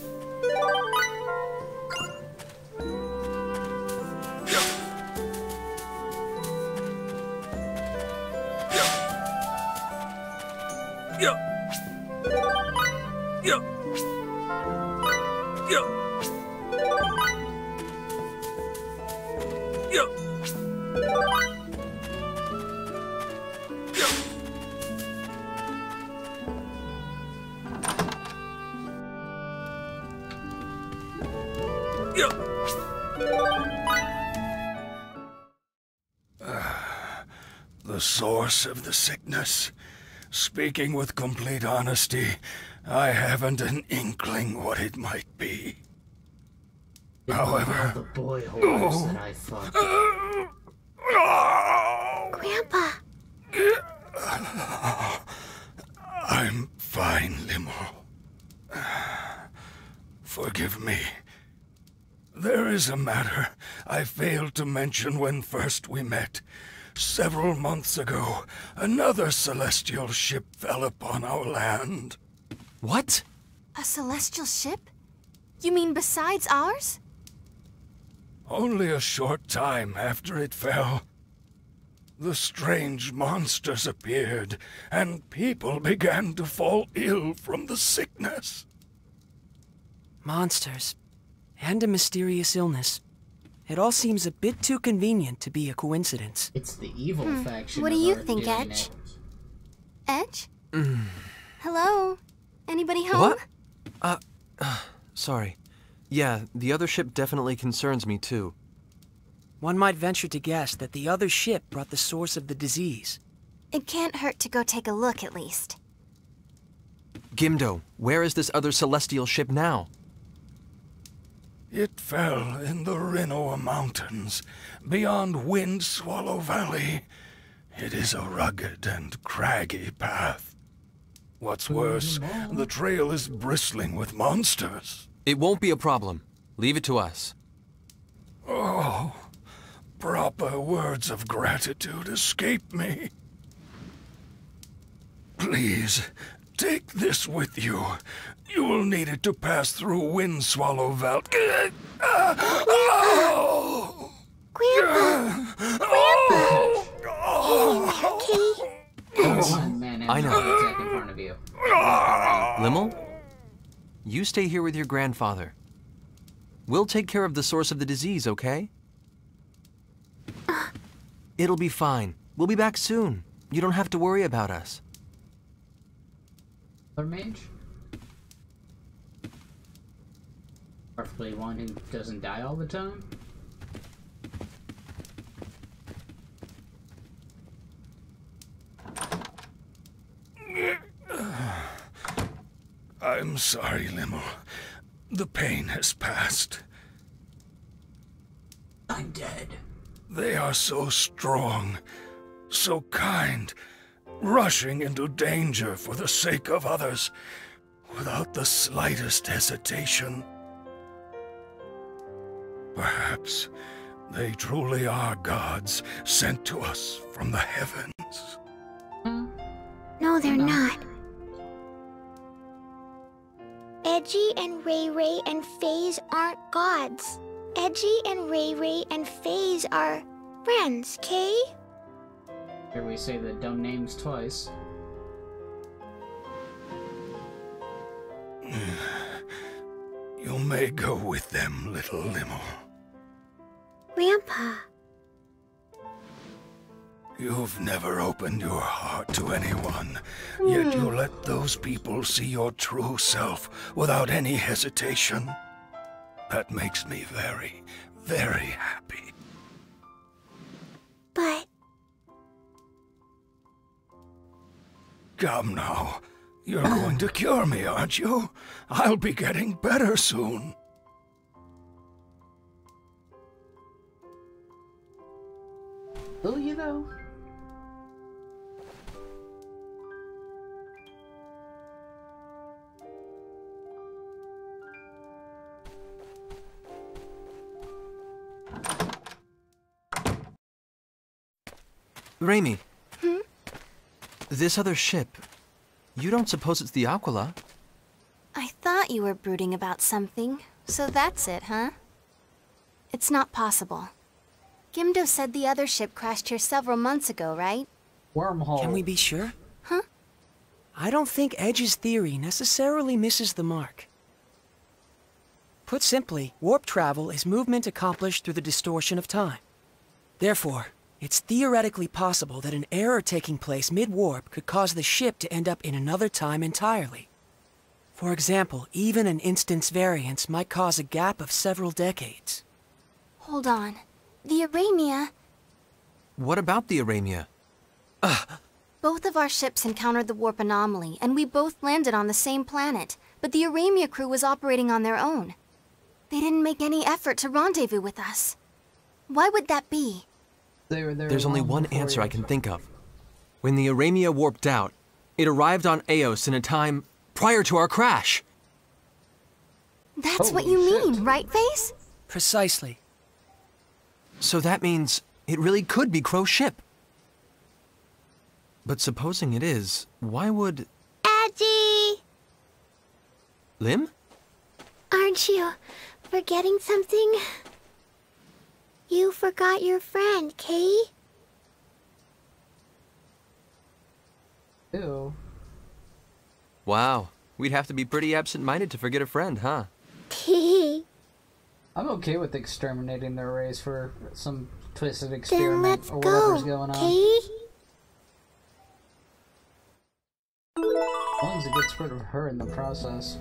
Yeah. Yeah. Yeah. Yeah. Yeah.
The source of the sickness. Speaking with complete honesty, I haven't an inkling what it might be. However...
The boy horse that I fucked.
Grandpa!
I'm fine, Limo. Forgive me. There is a matter I failed to mention when first we met. Several months ago, another celestial ship fell upon our land.
What?
A celestial ship? You mean besides ours?
Only a short time after it fell, the strange monsters appeared, and people began to fall ill from the sickness.
Monsters. And a mysterious illness. It all seems a bit too convenient to be a coincidence.
It's the evil faction.
What do
of
you
Earth
think,
doing
Edge?
it.
Edge?
Mm.
Hello? Anybody home?
What? Uh, uh, sorry. Yeah, the other ship definitely concerns me too.
One might venture to guess that the other ship brought the source of the disease.
It can't hurt to go take a look at least.
Gimdo, where is this other celestial ship now?
It fell in the Rinoa Mountains, beyond Wind Swallow Valley. It is a rugged and craggy path. What's worse, the trail is bristling with monsters.
It won't be a problem. Leave it to us.
Oh, proper words of gratitude escape me. Please, take this with you. You will need it to pass through Wind Swallow Valley. Oh!
Grandpa!
There's one man and
I know.
attack in front of you.
Limmel? You stay here with your grandfather. We'll take care of the source of the disease, okay? It'll be fine. We'll be back soon. You don't have to worry about us.
Other mage? Preferably one who doesn't die all the time?
I'm sorry, Limo. The pain has passed.
I'm dead.
They are so strong, so kind, rushing into danger for the sake of others, without the slightest hesitation. Perhaps they truly are gods sent to us from the heavens.
No, they're
No.
not. Edgy and Ray Ray and FaZe aren't gods. Edgy and Ray Ray and FaZe are friends, Kay?
Here we say the dumb names twice.
You may go with them, little Limmel.
Grandpa.
You've never opened your heart to anyone, yet you let those people see your true self without any hesitation. That makes me very, very happy.
But
Come now, you're going to cure me, aren't you? I'll be getting better soon.
Will you, though?
Raimi.
Hmm?
This other ship, you don't suppose it's the Aquila?
I thought you were brooding about something, so that's it, huh? It's not possible. Gimdo said the other ship crashed here several months ago, right?
Wormhole.
Can we be sure?
Huh?
I don't think Edge's theory necessarily misses the mark. Put simply, warp travel is movement accomplished through the distortion of time. Therefore, it's theoretically possible that an error taking place mid-warp could cause the ship to end up in another time entirely. For example, even an instant's variance might cause a gap of several decades.
Hold on. The Aramia...
What about the Aramia?
Both of our ships encountered the warp anomaly, and we both landed on the same planet, but the Aramia crew was operating on their own. They didn't make any effort to rendezvous with us. Why would that be?
They were there
There's only
long
one
before
answer
you.
I can think of. When the Aramia warped out, it arrived on Eos in a time prior to our crash.
That's what
Holy
you
shit.
mean, right, Face?
Precisely.
So that means it really could be Crow's ship. But supposing it is, why would...
Edgy!
Lim?
Aren't you forgetting something? You forgot your friend, Kay?
Ew.
Wow, we'd have to be pretty absent-minded to forget a friend, huh?
Tee.
I'm okay with exterminating their race for some twisted
Then
experiment
let's
or whatever's
go,
going on.
Kay?
As long as it gets rid of her in the process.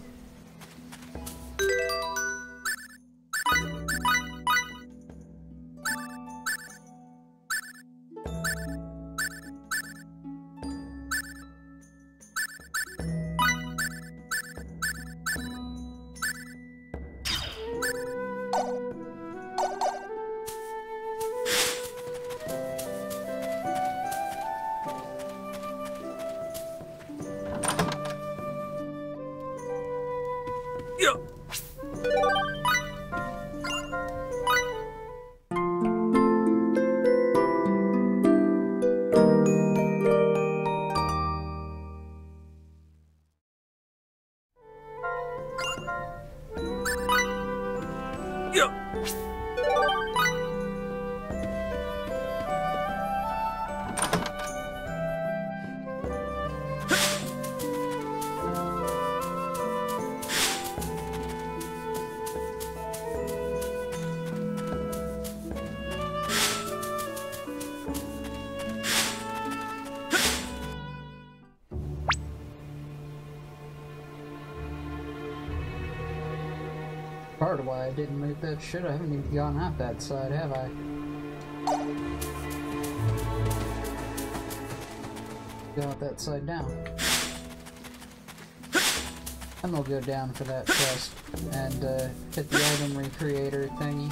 Part of why I didn't move that shit, I haven't even gone out that side, have I? Go out that side down. And we'll go down for that chest and uh, hit the item recreator thingy.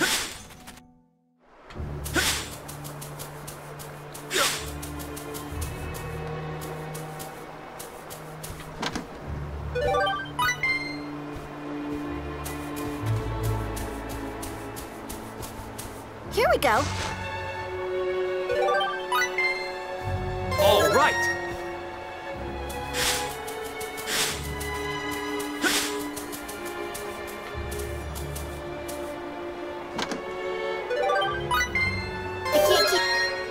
we go.
All right.
I can't keep...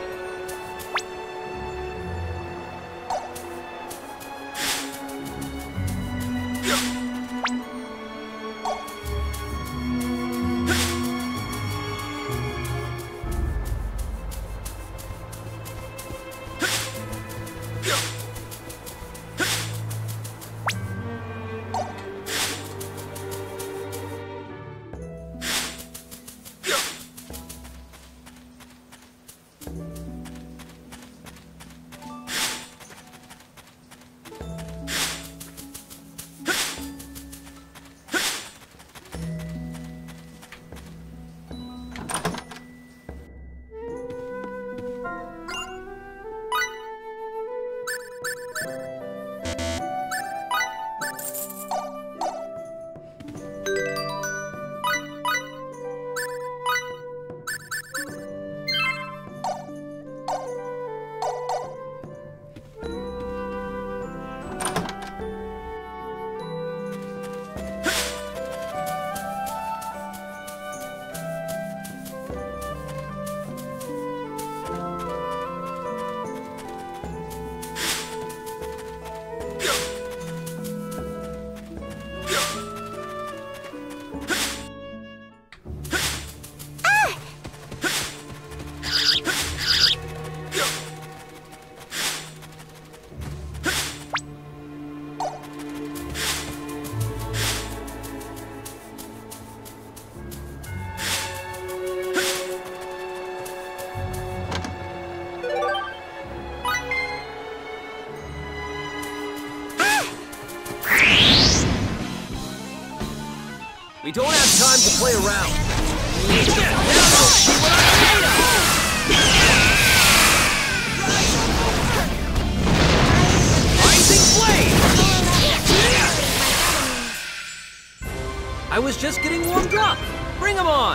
We don't have time to play around. Now you'll see what I'm made of! Rising flame! I was just getting warmed up. Bring 'em on!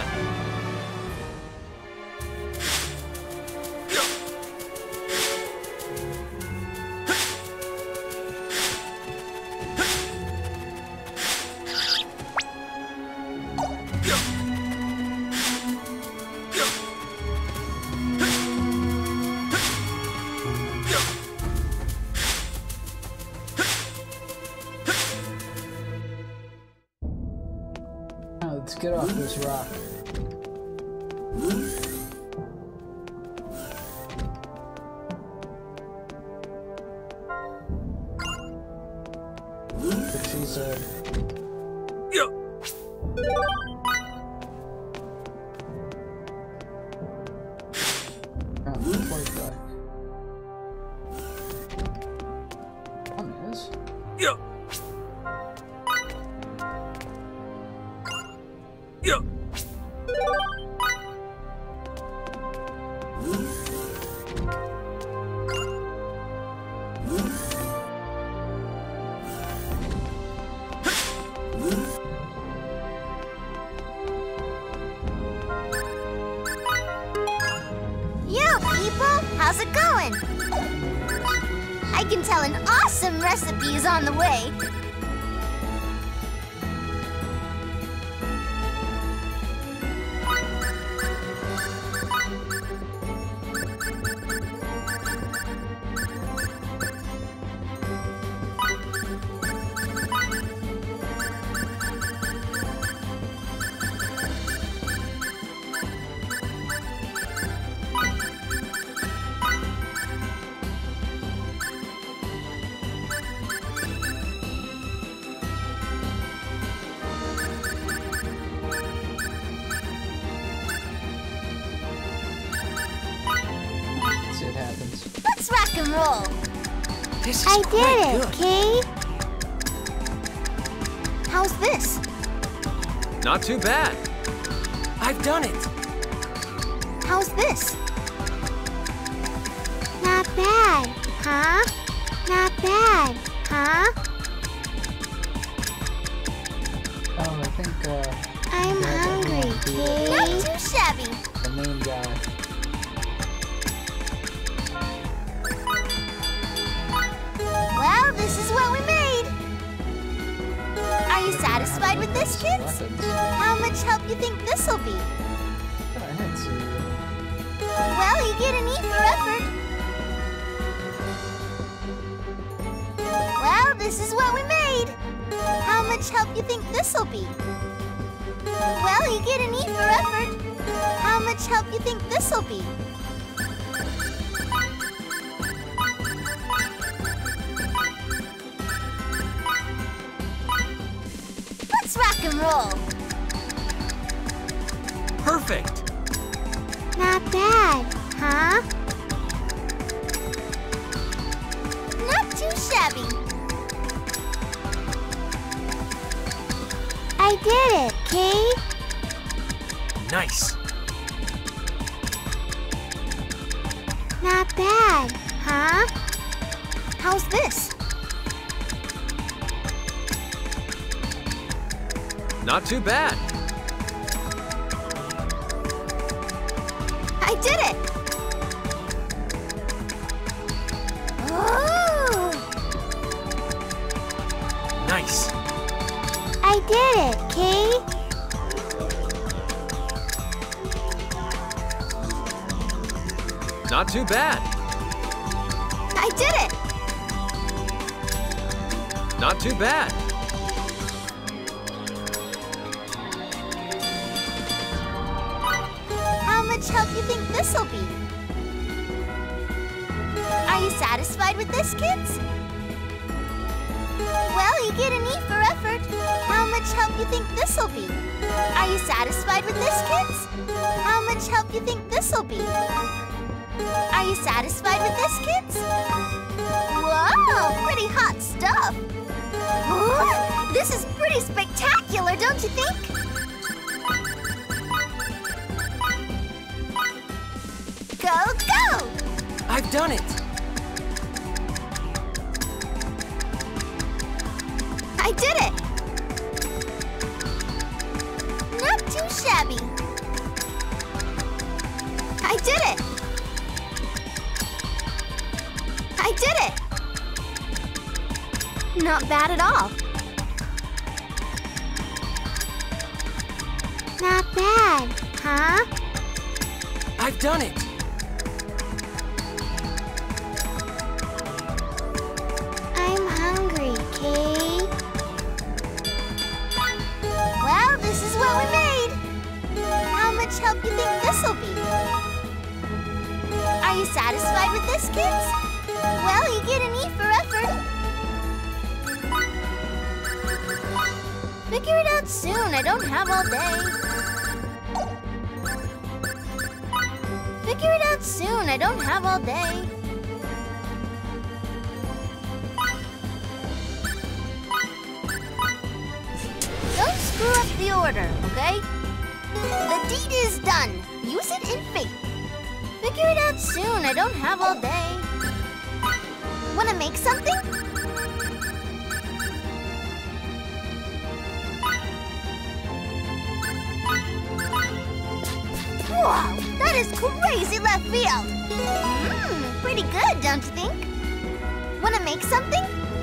Let's get off this rock. But she's a...
Yeah.
Oh, twenty-five. One is.
Yeah. Yeah.
Yo, people! How's it going? I can tell an awesome recipe is on the way.
See what happens.
Let's rock and roll.
This is
I
quite
did it,
good.
Kate.
How's this?
Not too bad.
I've done it.
How's this?
Not bad, huh? Not bad, huh?
Oh, I think, uh...
I'm
yeah,
hungry,
definitely.
Not
Kate.
too shabby.
The
main guy.
Well, this is what we made. Are you satisfied with this, kids? How much help you think this'll be?
Go ahead, Cereal.
Well, you get an E for effort. Well, this is what we made. How much help you think this'll be? Well, you get an E for effort. How much help you think this'll be? Let's rock and roll.
Perfect!
Not bad, huh? Not too shabby. I did it, Kate.
Nice!
Not bad, huh? How's this?
Not too bad!
I did it! Ooh!
Nice!
I did it, Kate.
Not too bad!
I did it!
Not too bad!
How much help you think this'll be? Are you satisfied with this, kids? Well, you get an E for effort. How much help you think this'll be? Are you satisfied with this, kids? How much help you think this'll be? Are you satisfied with this, kids? Whoa, pretty hot stuff. Ooh, this is pretty spectacular, don't you think? Go, go!
I've done it!
I did it! Not too shabby. I did it! I did it! Not bad at all. Not bad, huh?
I've done it!
I'm hungry, Kate. Well, this is what we made. How much help you think this'll be? Are you satisfied with this, kids? Well, you get an E for effort. Figure it out soon. I don't have all day. Figure it out soon. I don't have all day. Don't screw up the order, okay? The deed is done. Use it in faith. Figure it out soon. I don't have all day. Wanna make something? Wow, that is crazy left field. Mmm, pretty good, don't you think? Wanna make something?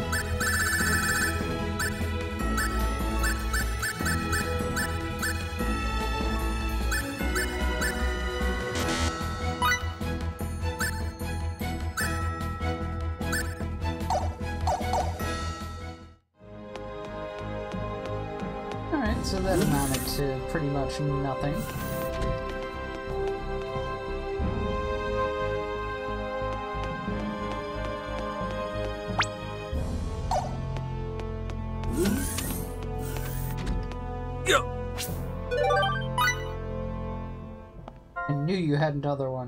Alright, so that amounted to pretty much nothing. I knew you had another one.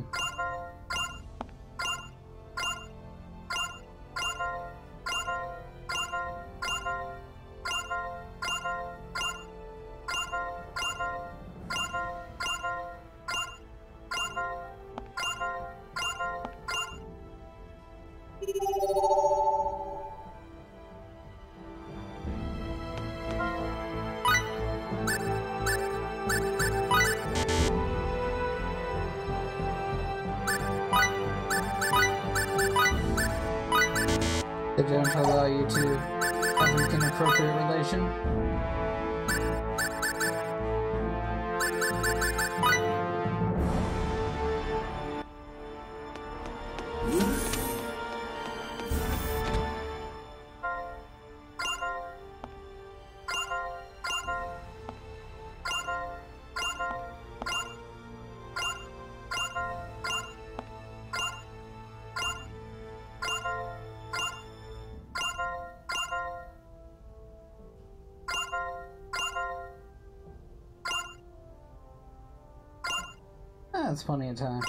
They don't allow you to have an inappropriate relation. That's plenty of time.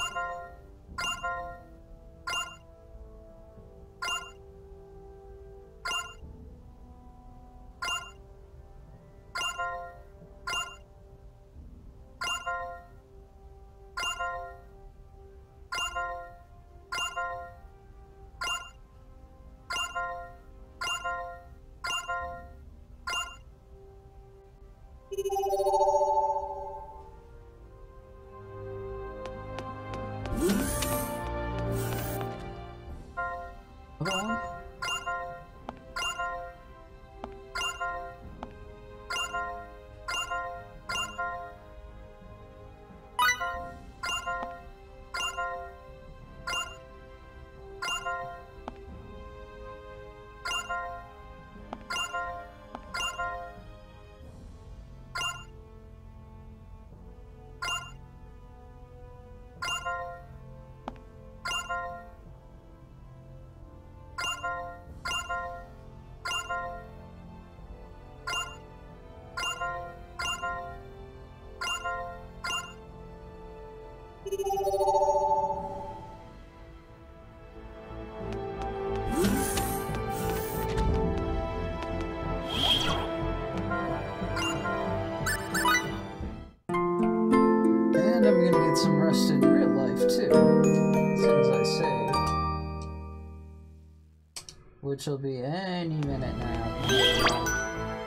Hold on. And I'm gonna get some rest in real life too, as soon as I save. Which will be any minute now.